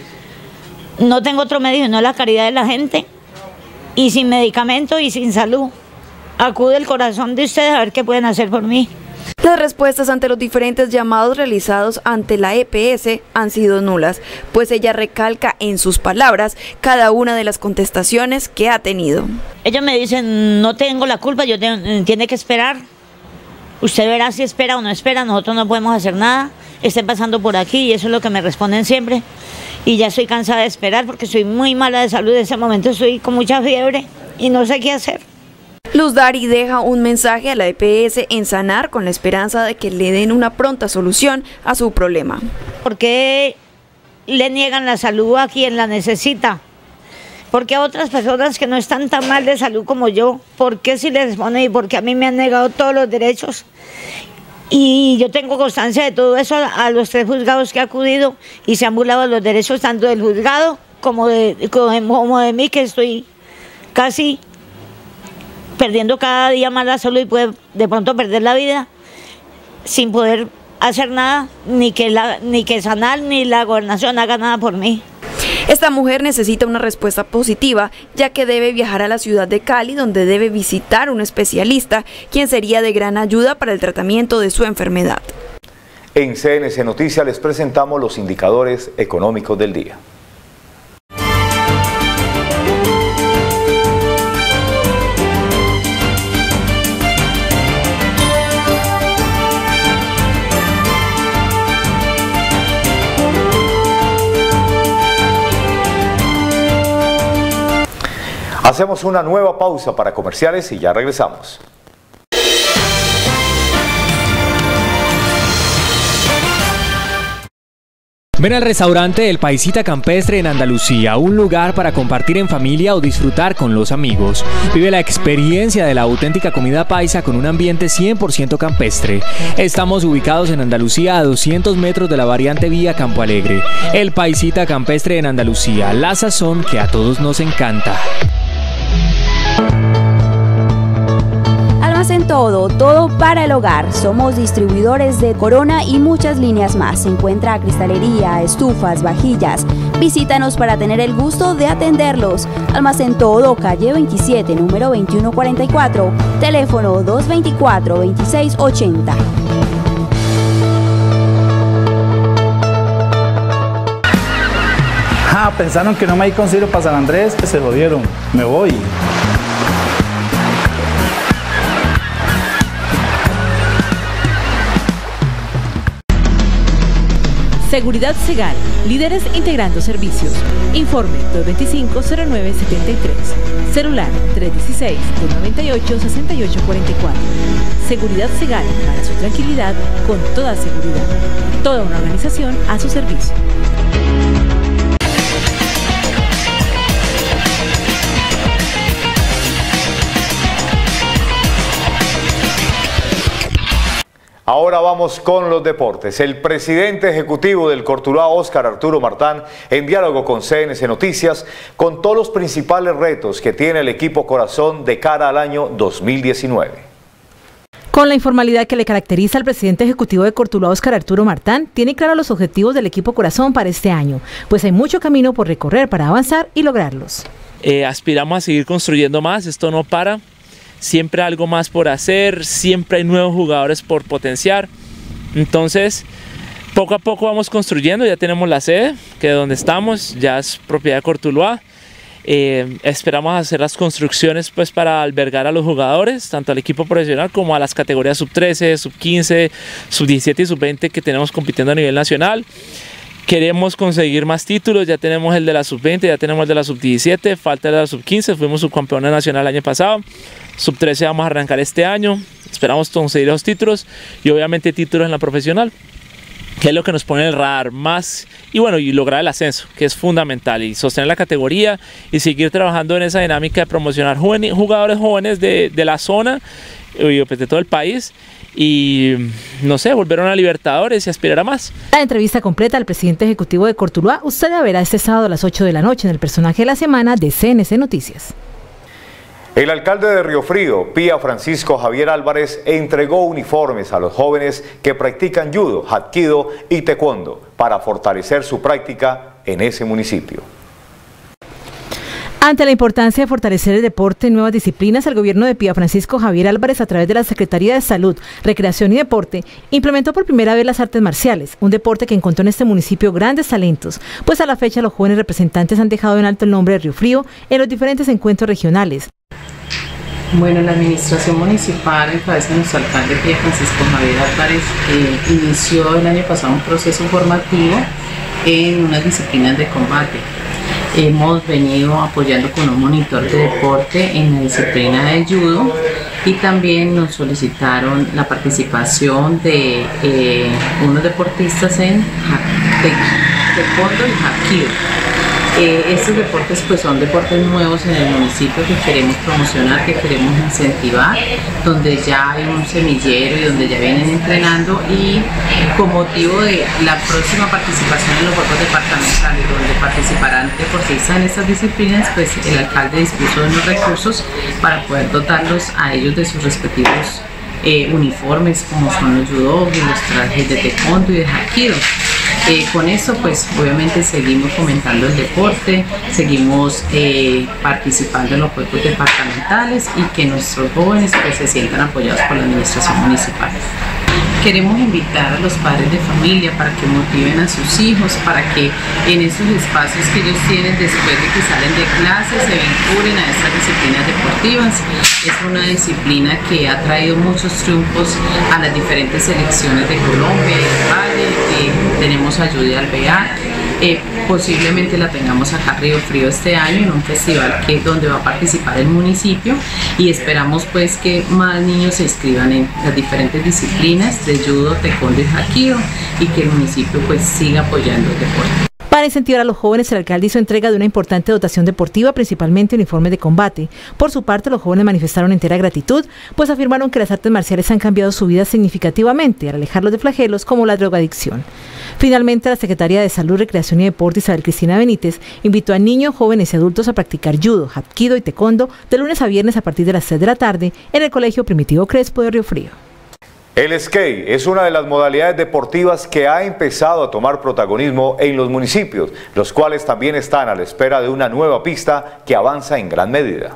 No tengo otro medio, no la caridad de la gente, y sin medicamento y sin salud. Acude el corazón de ustedes a ver qué pueden hacer por mí. Las respuestas ante los diferentes llamados realizados ante la E P S han sido nulas, pues ella recalca en sus palabras cada una de las contestaciones que ha tenido. Ellos me dicen, no tengo la culpa, yo te, tiene que esperar. Usted verá si espera o no espera, nosotros no podemos hacer nada. Estén pasando por aquí y eso es lo que me responden siempre. Y ya estoy cansada de esperar porque soy muy mala de salud. En ese momento estoy con mucha fiebre y no sé qué hacer. Luz Dari deja un mensaje a la E P S en Sanar con la esperanza de que le den una pronta solución a su problema. ¿Por qué le niegan la salud a quien la necesita? ¿Por qué a otras personas que no están tan mal de salud como yo? ¿Por qué si les ponen y por qué a mí me han negado todos los derechos? Y yo tengo constancia de todo eso a, a los tres juzgados que he acudido y se han burlado los derechos tanto del juzgado como de, como de mí, que estoy casi perdiendo cada día más la salud y puedo de pronto perder la vida sin poder hacer nada, ni que, la, ni que Sanal ni la gobernación haga nada por mí. Esta mujer necesita una respuesta positiva, ya que debe viajar a la ciudad de Cali, donde debe visitar a un especialista, quien sería de gran ayuda para el tratamiento de su enfermedad. En C N C Noticias les presentamos los indicadores económicos del día. Hacemos una nueva pausa para comerciales y ya regresamos. Ven al restaurante El Paisita Campestre en Andalucía, un lugar para compartir en familia o disfrutar con los amigos. Vive la experiencia de la auténtica comida paisa con un ambiente cien por ciento campestre. Estamos ubicados en Andalucía a doscientos metros de la variante vía Campo Alegre. El Paisita Campestre en Andalucía, la sazón que a todos nos encanta. Almacén Todo, todo para el hogar. Somos distribuidores de Corona y muchas líneas más. Se encuentra cristalería, estufas, vajillas. Visítanos para tener el gusto de atenderlos. Almacén Todo, calle veintisiete, número veintiuno cuarenta y cuatro. Teléfono dos veinticuatro, veintiséis ochenta. Ah, pensaron que no me hay consigo para San Andrés, se jodieron. Me voy. Seguridad Segal, líderes integrando servicios. Informe dos dos cinco, cero nueve siete tres. Celular tres uno seis, dos nueve ocho, seis ocho cuatro cuatro. Seguridad Segal, para su tranquilidad, con toda seguridad. Toda una organización a su servicio. Ahora vamos con los deportes. El presidente ejecutivo del Cortuluá, Óscar Arturo Martán, en diálogo con C N C Noticias, contó los principales retos que tiene el equipo Corazón de cara al año dos mil diecinueve. Con la informalidad que le caracteriza al presidente ejecutivo de Cortuluá, Óscar Arturo Martán, tiene claros los objetivos del equipo Corazón para este año, pues hay mucho camino por recorrer para avanzar y lograrlos. Eh, aspiramos a seguir construyendo más, esto no para. Siempre algo más por hacer, siempre hay nuevos jugadores por potenciar. Entonces, poco a poco vamos construyendo, ya tenemos la sede, que es donde estamos, ya es propiedad de Cortuluá. Eh, esperamos hacer las construcciones pues, para albergar a los jugadores, tanto al equipo profesional como a las categorías sub trece, sub quince, sub diecisiete y sub veinte que tenemos compitiendo a nivel nacional. Queremos conseguir más títulos, ya tenemos el de la sub veinte, ya tenemos el de la sub diecisiete, falta el de la sub quince, fuimos subcampeones nacional el año pasado, sub trece vamos a arrancar este año, esperamos conseguir los títulos y obviamente títulos en la profesional, que es lo que nos pone en el radar más, y bueno, y lograr el ascenso, que es fundamental, y sostener la categoría y seguir trabajando en esa dinámica de promocionar juven, jugadores jóvenes de, de la zona y pues, de todo el país. Y no sé, volver a una Libertadores y aspirar a más. La entrevista completa al presidente ejecutivo de Cortuluá usted la verá este sábado a las ocho de la noche en el personaje de la semana de C N C Noticias. El alcalde de Río Frío, Pía Francisco Javier Álvarez, entregó uniformes a los jóvenes que practican judo, hapkido y taekwondo para fortalecer su práctica en ese municipio. Ante la importancia de fortalecer el deporte en nuevas disciplinas, el gobierno de Pía Francisco Javier Álvarez, a través de la Secretaría de Salud, Recreación y Deporte, implementó por primera vez las artes marciales, un deporte que encontró en este municipio grandes talentos, pues a la fecha los jóvenes representantes han dejado en alto el nombre de Río Frío en los diferentes encuentros regionales. Bueno, la administración municipal en cabeza de nuestro alcalde Pía Francisco Javier Álvarez eh, inició el año pasado un proceso formativo en unas disciplinas de combate. Hemos venido apoyando con un monitor de deporte en la disciplina de judo y también nos solicitaron la participación de eh, unos deportistas en taekwondo y hapkido. Eh, estos deportes pues son deportes nuevos en el municipio que queremos promocionar, que queremos incentivar, donde ya hay un semillero y donde ya vienen entrenando, y con motivo de la próxima participación en los Juegos Departamentales, donde participarán deportistas en estas disciplinas, pues el alcalde dispuso de unos recursos para poder dotarlos a ellos de sus respectivos eh, uniformes, como son los judo y los trajes de taekwondo y de hapkido. Eh, con eso pues obviamente seguimos fomentando el deporte, seguimos eh, participando en los juegos departamentales y que nuestros jóvenes pues se sientan apoyados por la administración municipal. Queremos invitar a los padres de familia para que motiven a sus hijos, para que en esos espacios que ellos tienen después de que salen de clase se vinculen a estas disciplinas deportivas. Es una disciplina que ha traído muchos triunfos a las diferentes selecciones de Colombia y del Valle. Eh, tenemos ayuda al B A. Eh, posiblemente la tengamos acá Río Frío este año en un festival que donde va a participar el municipio, y esperamos pues que más niños se inscriban en las diferentes disciplinas de judo, taekwondo y hapkido, y que el municipio pues siga apoyando el deporte. Para incentivar a los jóvenes, el alcalde hizo entrega de una importante dotación deportiva, principalmente uniformes de combate. Por su parte, los jóvenes manifestaron entera gratitud, pues afirmaron que las artes marciales han cambiado su vida significativamente al alejarlos de flagelos como la drogadicción. Finalmente, la secretaria de Salud, Recreación y Deporte, Isabel Cristina Benítez, invitó a niños, jóvenes y adultos a practicar judo, hapkido y taekwondo de lunes a viernes a partir de las seis de la tarde en el Colegio Primitivo Crespo de Río Frío. El skate es una de las modalidades deportivas que ha empezado a tomar protagonismo en los municipios, los cuales también están a la espera de una nueva pista que avanza en gran medida.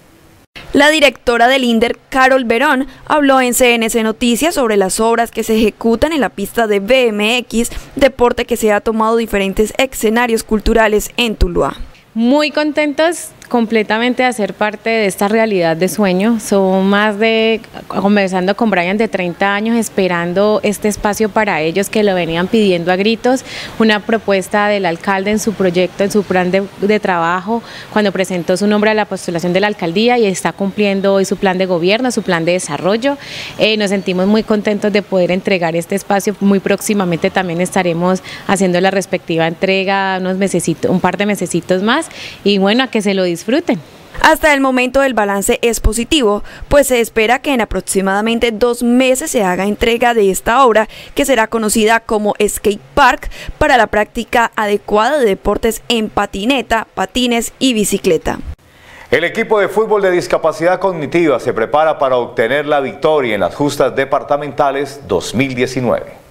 La directora del INDER, Carol Verón, habló en C N C Noticias sobre las obras que se ejecutan en la pista de B M X, deporte que se ha tomado diferentes escenarios culturales en Tuluá. Muy contentos completamente hacer parte de esta realidad de sueño. Son más de, conversando con Brian, de treinta años esperando este espacio para ellos, que lo venían pidiendo a gritos. Una propuesta del alcalde en su proyecto, en su plan de, de trabajo, cuando presentó su nombre a la postulación de la alcaldía, y está cumpliendo hoy su plan de gobierno, su plan de desarrollo. Eh, nos sentimos muy contentos de poder entregar este espacio. Muy próximamente también estaremos haciendo la respectiva entrega, unos mesecitos, un par de mesecitos más, y bueno, a que se lo disfruten. Hasta el momento el balance es positivo, pues se espera que en aproximadamente dos meses se haga entrega de esta obra, que será conocida como Skate Park, para la práctica adecuada de deportes en patineta, patines y bicicleta. El equipo de fútbol de discapacidad cognitiva se prepara para obtener la victoria en las justas departamentales dos mil diecinueve.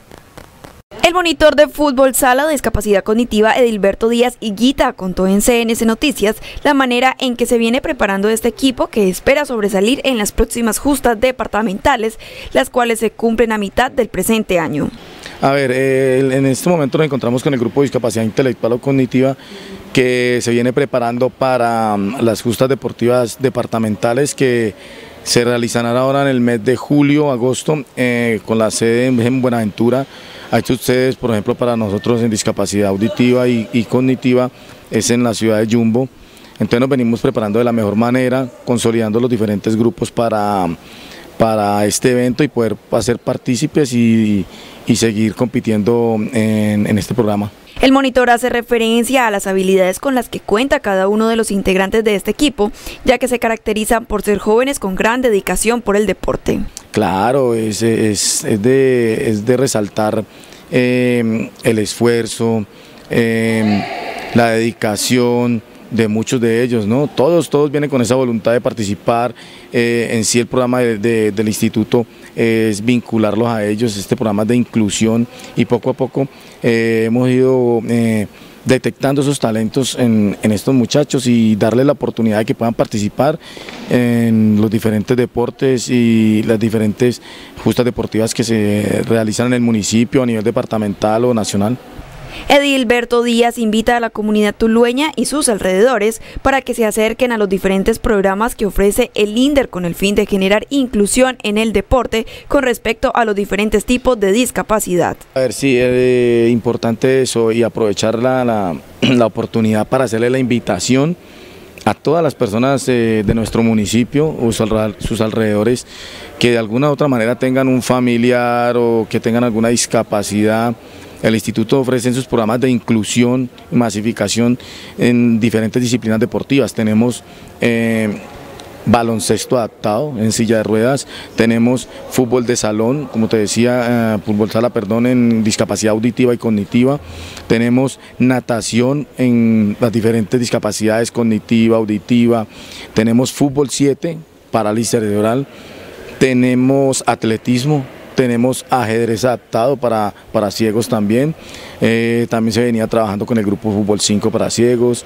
El monitor de fútbol sala de discapacidad cognitiva Edilberto Díaz Higuita contó en C N C Noticias la manera en que se viene preparando este equipo, que espera sobresalir en las próximas justas departamentales, las cuales se cumplen a mitad del presente año. A ver, eh, en este momento nos encontramos con el grupo de discapacidad intelectual o cognitiva, que se viene preparando para um, las justas deportivas departamentales que se realizarán ahora en el mes de julio, agosto, eh, con la sede en Buenaventura. Ha hecho ustedes, por ejemplo, para nosotros en discapacidad auditiva y, y cognitiva, es en la ciudad de Yumbo. Entonces nos venimos preparando de la mejor manera, consolidando los diferentes grupos para, para este evento y poder hacer partícipes y, y seguir compitiendo en, en este programa. El monitor hace referencia a las habilidades con las que cuenta cada uno de los integrantes de este equipo, ya que se caracterizan por ser jóvenes con gran dedicación por el deporte. Claro, es, es, es, de, es de resaltar eh, el esfuerzo, eh, la dedicación de muchos de ellos, ¿no? Todos, todos vienen con esa voluntad de participar. Eh, en sí el programa de, de, del instituto eh, es vincularlos a ellos, este programa de inclusión, y poco a poco eh, hemos ido eh, detectando esos talentos en, en estos muchachos y darles la oportunidad de que puedan participar en los diferentes deportes y las diferentes justas deportivas que se realizan en el municipio a nivel departamental o nacional. Edilberto Díaz invita a la comunidad tulueña y sus alrededores para que se acerquen a los diferentes programas que ofrece el INDER, con el fin de generar inclusión en el deporte con respecto a los diferentes tipos de discapacidad. A ver, sí, es eh, importante eso, y aprovechar la, la, la oportunidad para hacerle la invitación a todas las personas eh, de nuestro municipio o sus alrededores, que de alguna u otra manera tengan un familiar o que tengan alguna discapacidad. El instituto ofrece en sus programas de inclusión y masificación en diferentes disciplinas deportivas. Tenemos eh, baloncesto adaptado en silla de ruedas, tenemos fútbol de salón, como te decía, eh, fútbol sala, perdón, en discapacidad auditiva y cognitiva, tenemos natación en las diferentes discapacidades cognitiva, auditiva, tenemos fútbol siete, parálisis cerebral, tenemos atletismo, tenemos ajedrez adaptado para, para ciegos también, eh, también se venía trabajando con el grupo Fútbol cinco para ciegos,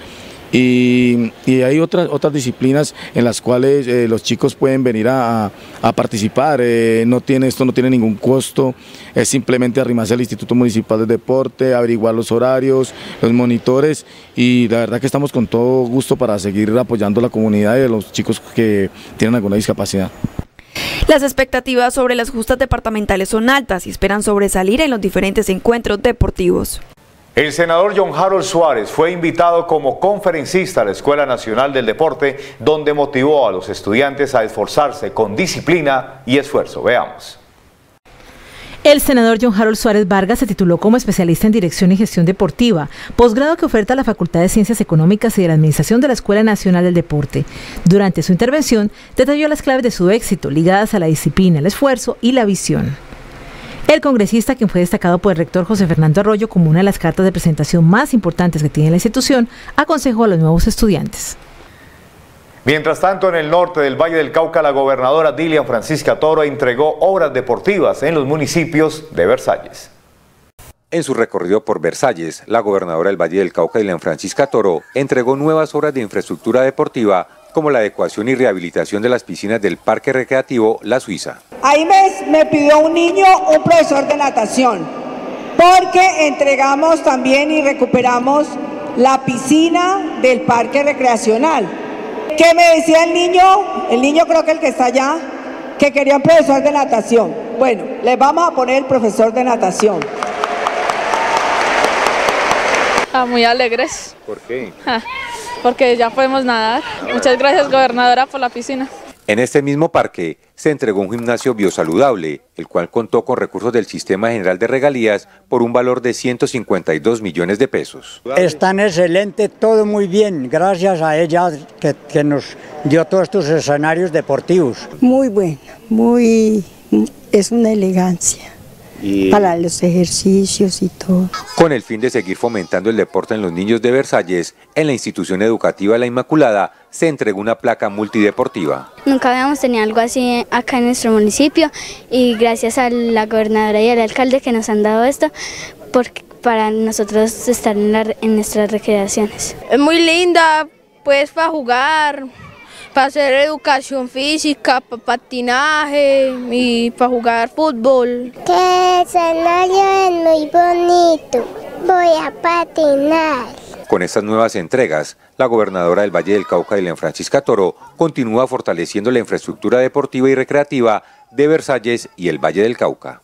y, y hay otras, otras disciplinas en las cuales eh, los chicos pueden venir a, a participar. Eh, no tiene, esto no tiene ningún costo, es simplemente arrimarse al Instituto Municipal de Deporte, averiguar los horarios, los monitores, y la verdad que estamos con todo gusto para seguir apoyando a la comunidad y a los chicos que tienen alguna discapacidad. Las expectativas sobre las justas departamentales son altas y esperan sobresalir en los diferentes encuentros deportivos. El senador John Harold Suárez fue invitado como conferencista a la Escuela Nacional del Deporte, donde motivó a los estudiantes a esforzarse con disciplina y esfuerzo. Veamos. El senador John Harold Suárez Vargas se tituló como especialista en Dirección y Gestión Deportiva, posgrado que oferta la Facultad de Ciencias Económicas y de la Administración de la Escuela Nacional del Deporte. Durante su intervención, detalló las claves de su éxito, ligadas a la disciplina, el esfuerzo y la visión. El congresista, quien fue destacado por el rector José Fernando Arroyo como una de las cartas de presentación más importantes que tiene la institución, aconsejó a los nuevos estudiantes. Mientras tanto, en el norte del Valle del Cauca, la gobernadora Dilian Francisca Toro entregó obras deportivas en los municipios de Versalles. En su recorrido por Versalles, la gobernadora del Valle del Cauca, Dilian Francisca Toro, entregó nuevas obras de infraestructura deportiva, como la adecuación y rehabilitación de las piscinas del Parque Recreativo La Suiza. Ahí me, me pidió un niño, un profesor de natación, porque entregamos también y recuperamos la piscina del Parque Recreacional. que me decía el niño, el niño creo que el que está allá, que quería un profesor de natación. Bueno, les vamos a poner el profesor de natación. Ah, muy alegres. ¿Por qué? Ah, porque ya podemos nadar. Muchas gracias, gobernadora, por la piscina. En este mismo parque se entregó un gimnasio biosaludable, el cual contó con recursos del Sistema General de Regalías por un valor de ciento cincuenta y dos millones de pesos. Están excelente, todo muy bien, gracias a ella que, que nos dio todos estos escenarios deportivos. Muy bueno, muy, es una elegancia. Y... para los ejercicios y todo. Con el fin de seguir fomentando el deporte en los niños de Versalles, en la institución educativa La Inmaculada se entregó una placa multideportiva. Nunca habíamos tenido algo así acá en nuestro municipio y gracias a la gobernadora y al alcalde que nos han dado esto, porque para nosotros estar en, la, en nuestras recreaciones. Es muy linda, pues para jugar, para hacer educación física, para patinaje y para jugar fútbol. Que el escenario es muy bonito, voy a patinar. Con estas nuevas entregas, la gobernadora del Valle del Cauca, Dilian Francisca Toro, continúa fortaleciendo la infraestructura deportiva y recreativa de Versalles y el Valle del Cauca.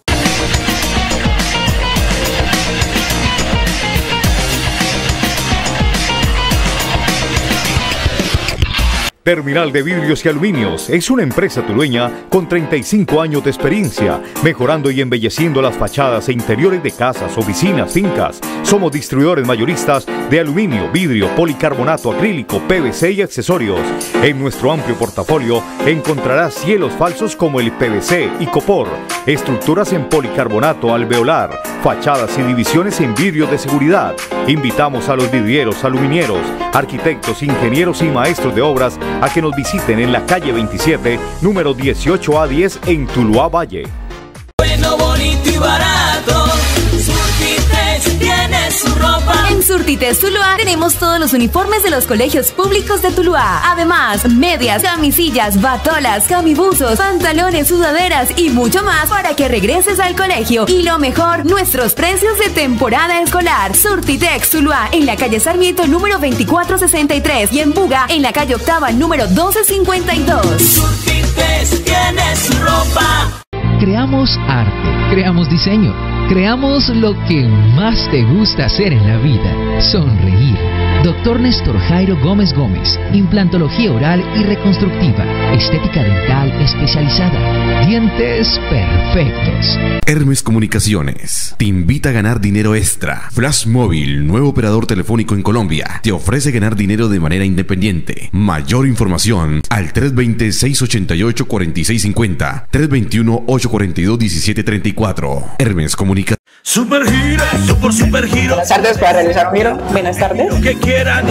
Terminal de Vidrios y Aluminios es una empresa tulueña con treinta y cinco años de experiencia, mejorando y embelleciendo las fachadas e interiores de casas, oficinas, fincas. Somos distribuidores mayoristas de aluminio, vidrio, policarbonato, acrílico, P V C y accesorios. En nuestro amplio portafolio encontrarás cielos falsos como el P V C y copor, estructuras en policarbonato alveolar, fachadas y divisiones en vidrio de seguridad. Invitamos a los vidrieros, aluminieros, arquitectos, ingenieros y maestros de obras a que nos visiten en la calle veintisiete, número dieciocho A diez en Tuluá Valle. Bueno, bonito y barato, Surtites tiene su ropa. En Surtites Tuluá tenemos todos los uniformes de los colegios públicos de Tuluá. Además, medias, camisillas, batolas, camibuzos, pantalones, sudaderas y mucho más para que regreses al colegio. Y lo mejor, nuestros precios de temporada escolar. Surtitex Tuluá en la calle Sarmiento número veinticuatro sesenta y tres y en Buga en la calle Octava número doce cincuenta y dos. Surtites tiene su ropa. Creamos arte, creamos diseño, creamos lo que más te gusta hacer en la vida, sonreír. Doctor Néstor Jairo Gómez Gómez, implantología oral y reconstructiva, estética dental especializada, dientes perfectos. Hermes Comunicaciones te invita a ganar dinero extra. Flash Móvil, nuevo operador telefónico en Colombia, te ofrece ganar dinero de manera independiente. Mayor información al tres dos cero, seis ocho ocho, cuatro seis cinco cero, tres dos uno, ocho cuatro dos, uno siete tres cuatro. Hermes Comunicaciones. Super Giro, super super giro. Buenas tardes, ¿para realizar un giro? Buenas tardes. Que quieran.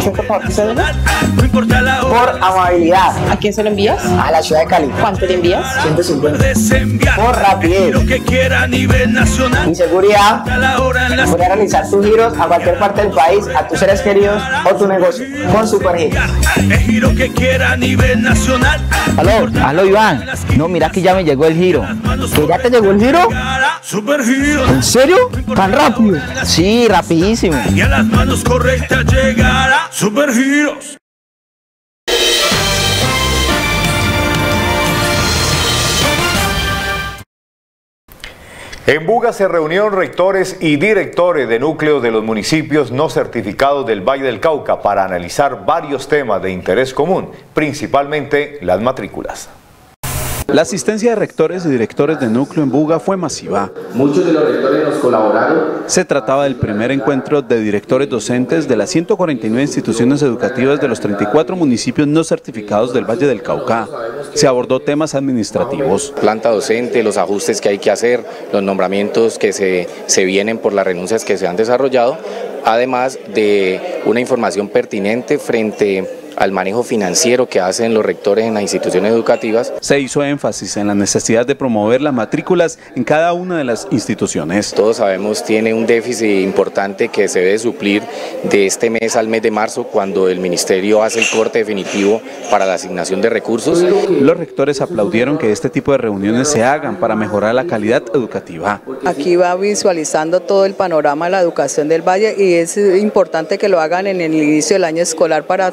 No importa la hora. Por amabilidad. ¿A quién se lo envías? A la ciudad de Cali. ¿Cuánto le envías? ciento cincuenta. Por rapidez. Lo que quiera a nivel nacional. Y seguridad. Voy a realizar tus giros a cualquier parte del país, a tus seres queridos o tu negocio. Con Super Giro. El giro que quiera a nivel nacional. Aló, aló Iván. No, mira que ya me llegó el giro. ¿Que ya te llegó el giro? Super Giro. ¿En serio? ¿Tan rápido? Sí, rapidísimo. Y a las manos correctas llegará Super Giros. En Buga se reunieron rectores y directores de núcleos de los municipios no certificados del Valle del Cauca para analizar varios temas de interés común, principalmente las matrículas. La asistencia de rectores y directores de núcleo en Buga fue masiva. Muchos de los rectores nos colaboraron. Se trataba del primer encuentro de directores docentes de las ciento cuarenta y nueve instituciones educativas de los treinta y cuatro municipios no certificados del Valle del Cauca. Se abordó temas administrativos. Planta docente, los ajustes que hay que hacer, los nombramientos que se, se vienen por las renuncias que se han desarrollado, además de una información pertinente frente al manejo financiero que hacen los rectores en las instituciones educativas. Se hizo énfasis en la necesidad de promover las matrículas en cada una de las instituciones. Todos sabemos tiene un déficit importante que se debe suplir de este mes al mes de marzo, cuando el ministerio hace el corte definitivo para la asignación de recursos. Los rectores aplaudieron que este tipo de reuniones se hagan para mejorar la calidad educativa. Aquí va visualizando todo el panorama de la educación del Valle y es importante que lo hagan en el inicio del año escolar para saber todo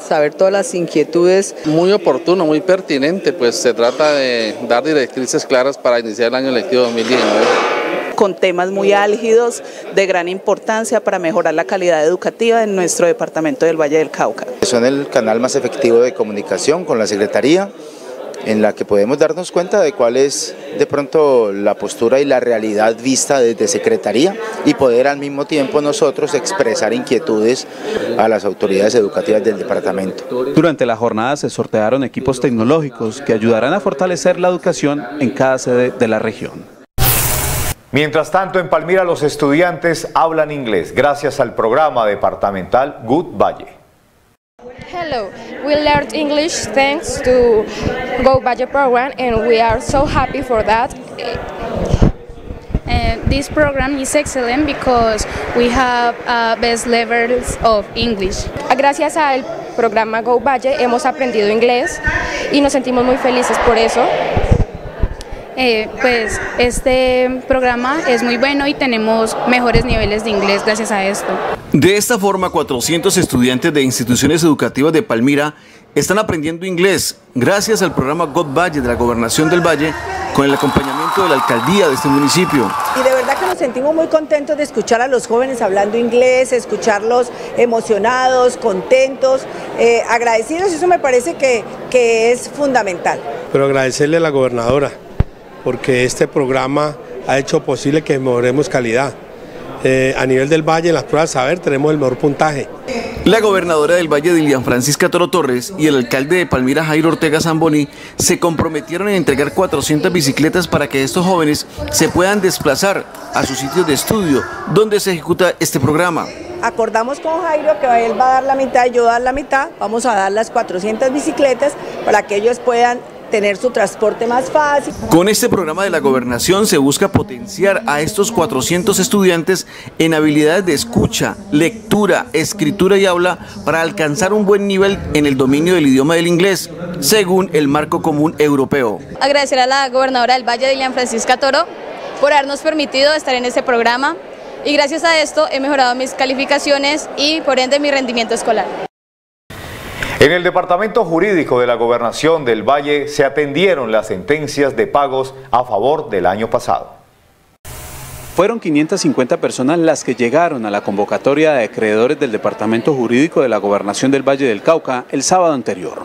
todas las inquietudes. Muy oportuno, muy pertinente, pues se trata de dar directrices claras para iniciar el año lectivo dos mil diecinueve. Con temas muy álgidos, de gran importancia para mejorar la calidad educativa en nuestro departamento del Valle del Cauca. Son el canal más efectivo de comunicación con la Secretaría, en la que podemos darnos cuenta de cuál es de pronto la postura y la realidad vista desde Secretaría y poder al mismo tiempo nosotros expresar inquietudes a las autoridades educativas del departamento. Durante la jornada se sortearon equipos tecnológicos que ayudarán a fortalecer la educación en cada sede de la región. Mientras tanto, en Palmira los estudiantes hablan inglés gracias al programa departamental Good Valle. Hello, we learned English thanks to Go Valle program and we are so happy for that. Uh, this program is excellent because we have uh, best levels of English. Gracias al programa Go Valle hemos aprendido inglés y nos sentimos muy felices por eso. Eh, pues este programa es muy bueno y tenemos mejores niveles de inglés gracias a esto. De esta forma, cuatrocientos estudiantes de instituciones educativas de Palmira están aprendiendo inglés gracias al programa Go Valle de la Gobernación del Valle con el acompañamiento de la alcaldía de este municipio. Y de verdad que nos sentimos muy contentos de escuchar a los jóvenes hablando inglés, escucharlos emocionados, contentos, eh, agradecidos, eso me parece que, que es fundamental. Pero agradecerle a la gobernadora, porque este programa ha hecho posible que mejoremos calidad. Eh, a nivel del Valle, en las pruebas de saber, tenemos el mejor puntaje. La gobernadora del Valle, Dilian Francisca Toro Torres, y el alcalde de Palmira, Jairo Ortega Zamboni, se comprometieron en entregar cuatrocientas bicicletas para que estos jóvenes se puedan desplazar a sus sitios de estudio, donde se ejecuta este programa. Acordamos con Jairo que él va a dar la mitad y yo dar la mitad, vamos a dar las cuatrocientas bicicletas para que ellos puedan tener su transporte más fácil. Con este programa de la gobernación se busca potenciar a estos cuatrocientos estudiantes en habilidades de escucha, lectura, escritura y habla para alcanzar un buen nivel en el dominio del idioma del inglés, según el marco común europeo. Agradecer a la gobernadora del Valle, Dilian Francisca Toro, por habernos permitido estar en este programa y gracias a esto he mejorado mis calificaciones y por ende mi rendimiento escolar. En el Departamento Jurídico de la Gobernación del Valle se atendieron las sentencias de pagos a favor del año pasado. Fueron quinientas cincuenta personas las que llegaron a la convocatoria de acreedores del Departamento Jurídico de la Gobernación del Valle del Cauca el sábado anterior.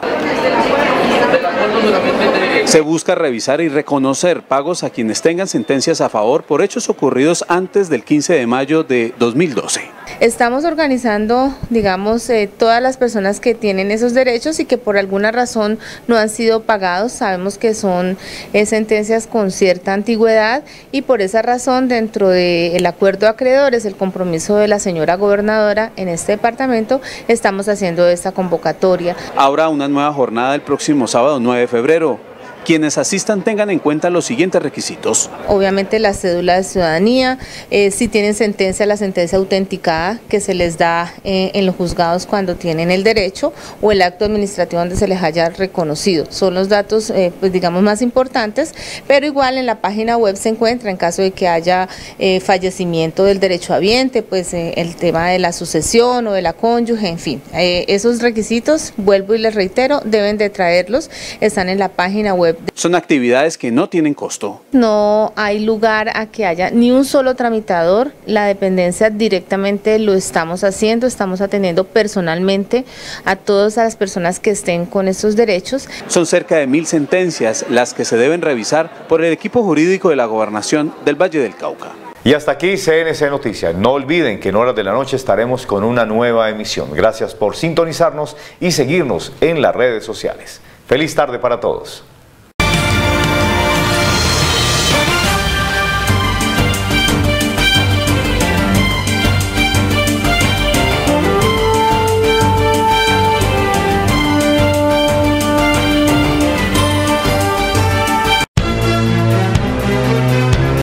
Se busca revisar y reconocer pagos a quienes tengan sentencias a favor por hechos ocurridos antes del quince de mayo de dos mil doce. Estamos organizando, digamos, eh, todas las personas que tienen esos derechos y que por alguna razón no han sido pagados. Sabemos que son eh, sentencias con cierta antigüedad y por esa razón dentro del acuerdo de acreedores, el compromiso de la señora gobernadora en este departamento, estamos haciendo esta convocatoria. Habrá una nueva jornada el próximo sábado nueve de febrero. Quienes asistan tengan en cuenta los siguientes requisitos. Obviamente la cédula de ciudadanía, eh, si tienen sentencia, la sentencia autenticada que se les da eh, en los juzgados cuando tienen el derecho o el acto administrativo donde se les haya reconocido. Son los datos, eh, pues digamos, más importantes, pero igual en la página web se encuentra en caso de que haya eh, fallecimiento del derechohabiente, pues eh, el tema de la sucesión o de la cónyuge, en fin. Eh, esos requisitos, vuelvo y les reitero, deben de traerlos, están en la página web. Son actividades que no tienen costo. No hay lugar a que haya ni un solo tramitador, la dependencia directamente lo estamos haciendo, estamos atendiendo personalmente a todas las personas que estén con estos derechos. Son cerca de mil sentencias las que se deben revisar por el equipo jurídico de la Gobernación del Valle del Cauca. Y hasta aquí C N C Noticias. No olviden que en horas de la noche estaremos con una nueva emisión. Gracias por sintonizarnos y seguirnos en las redes sociales. Feliz tarde para todos.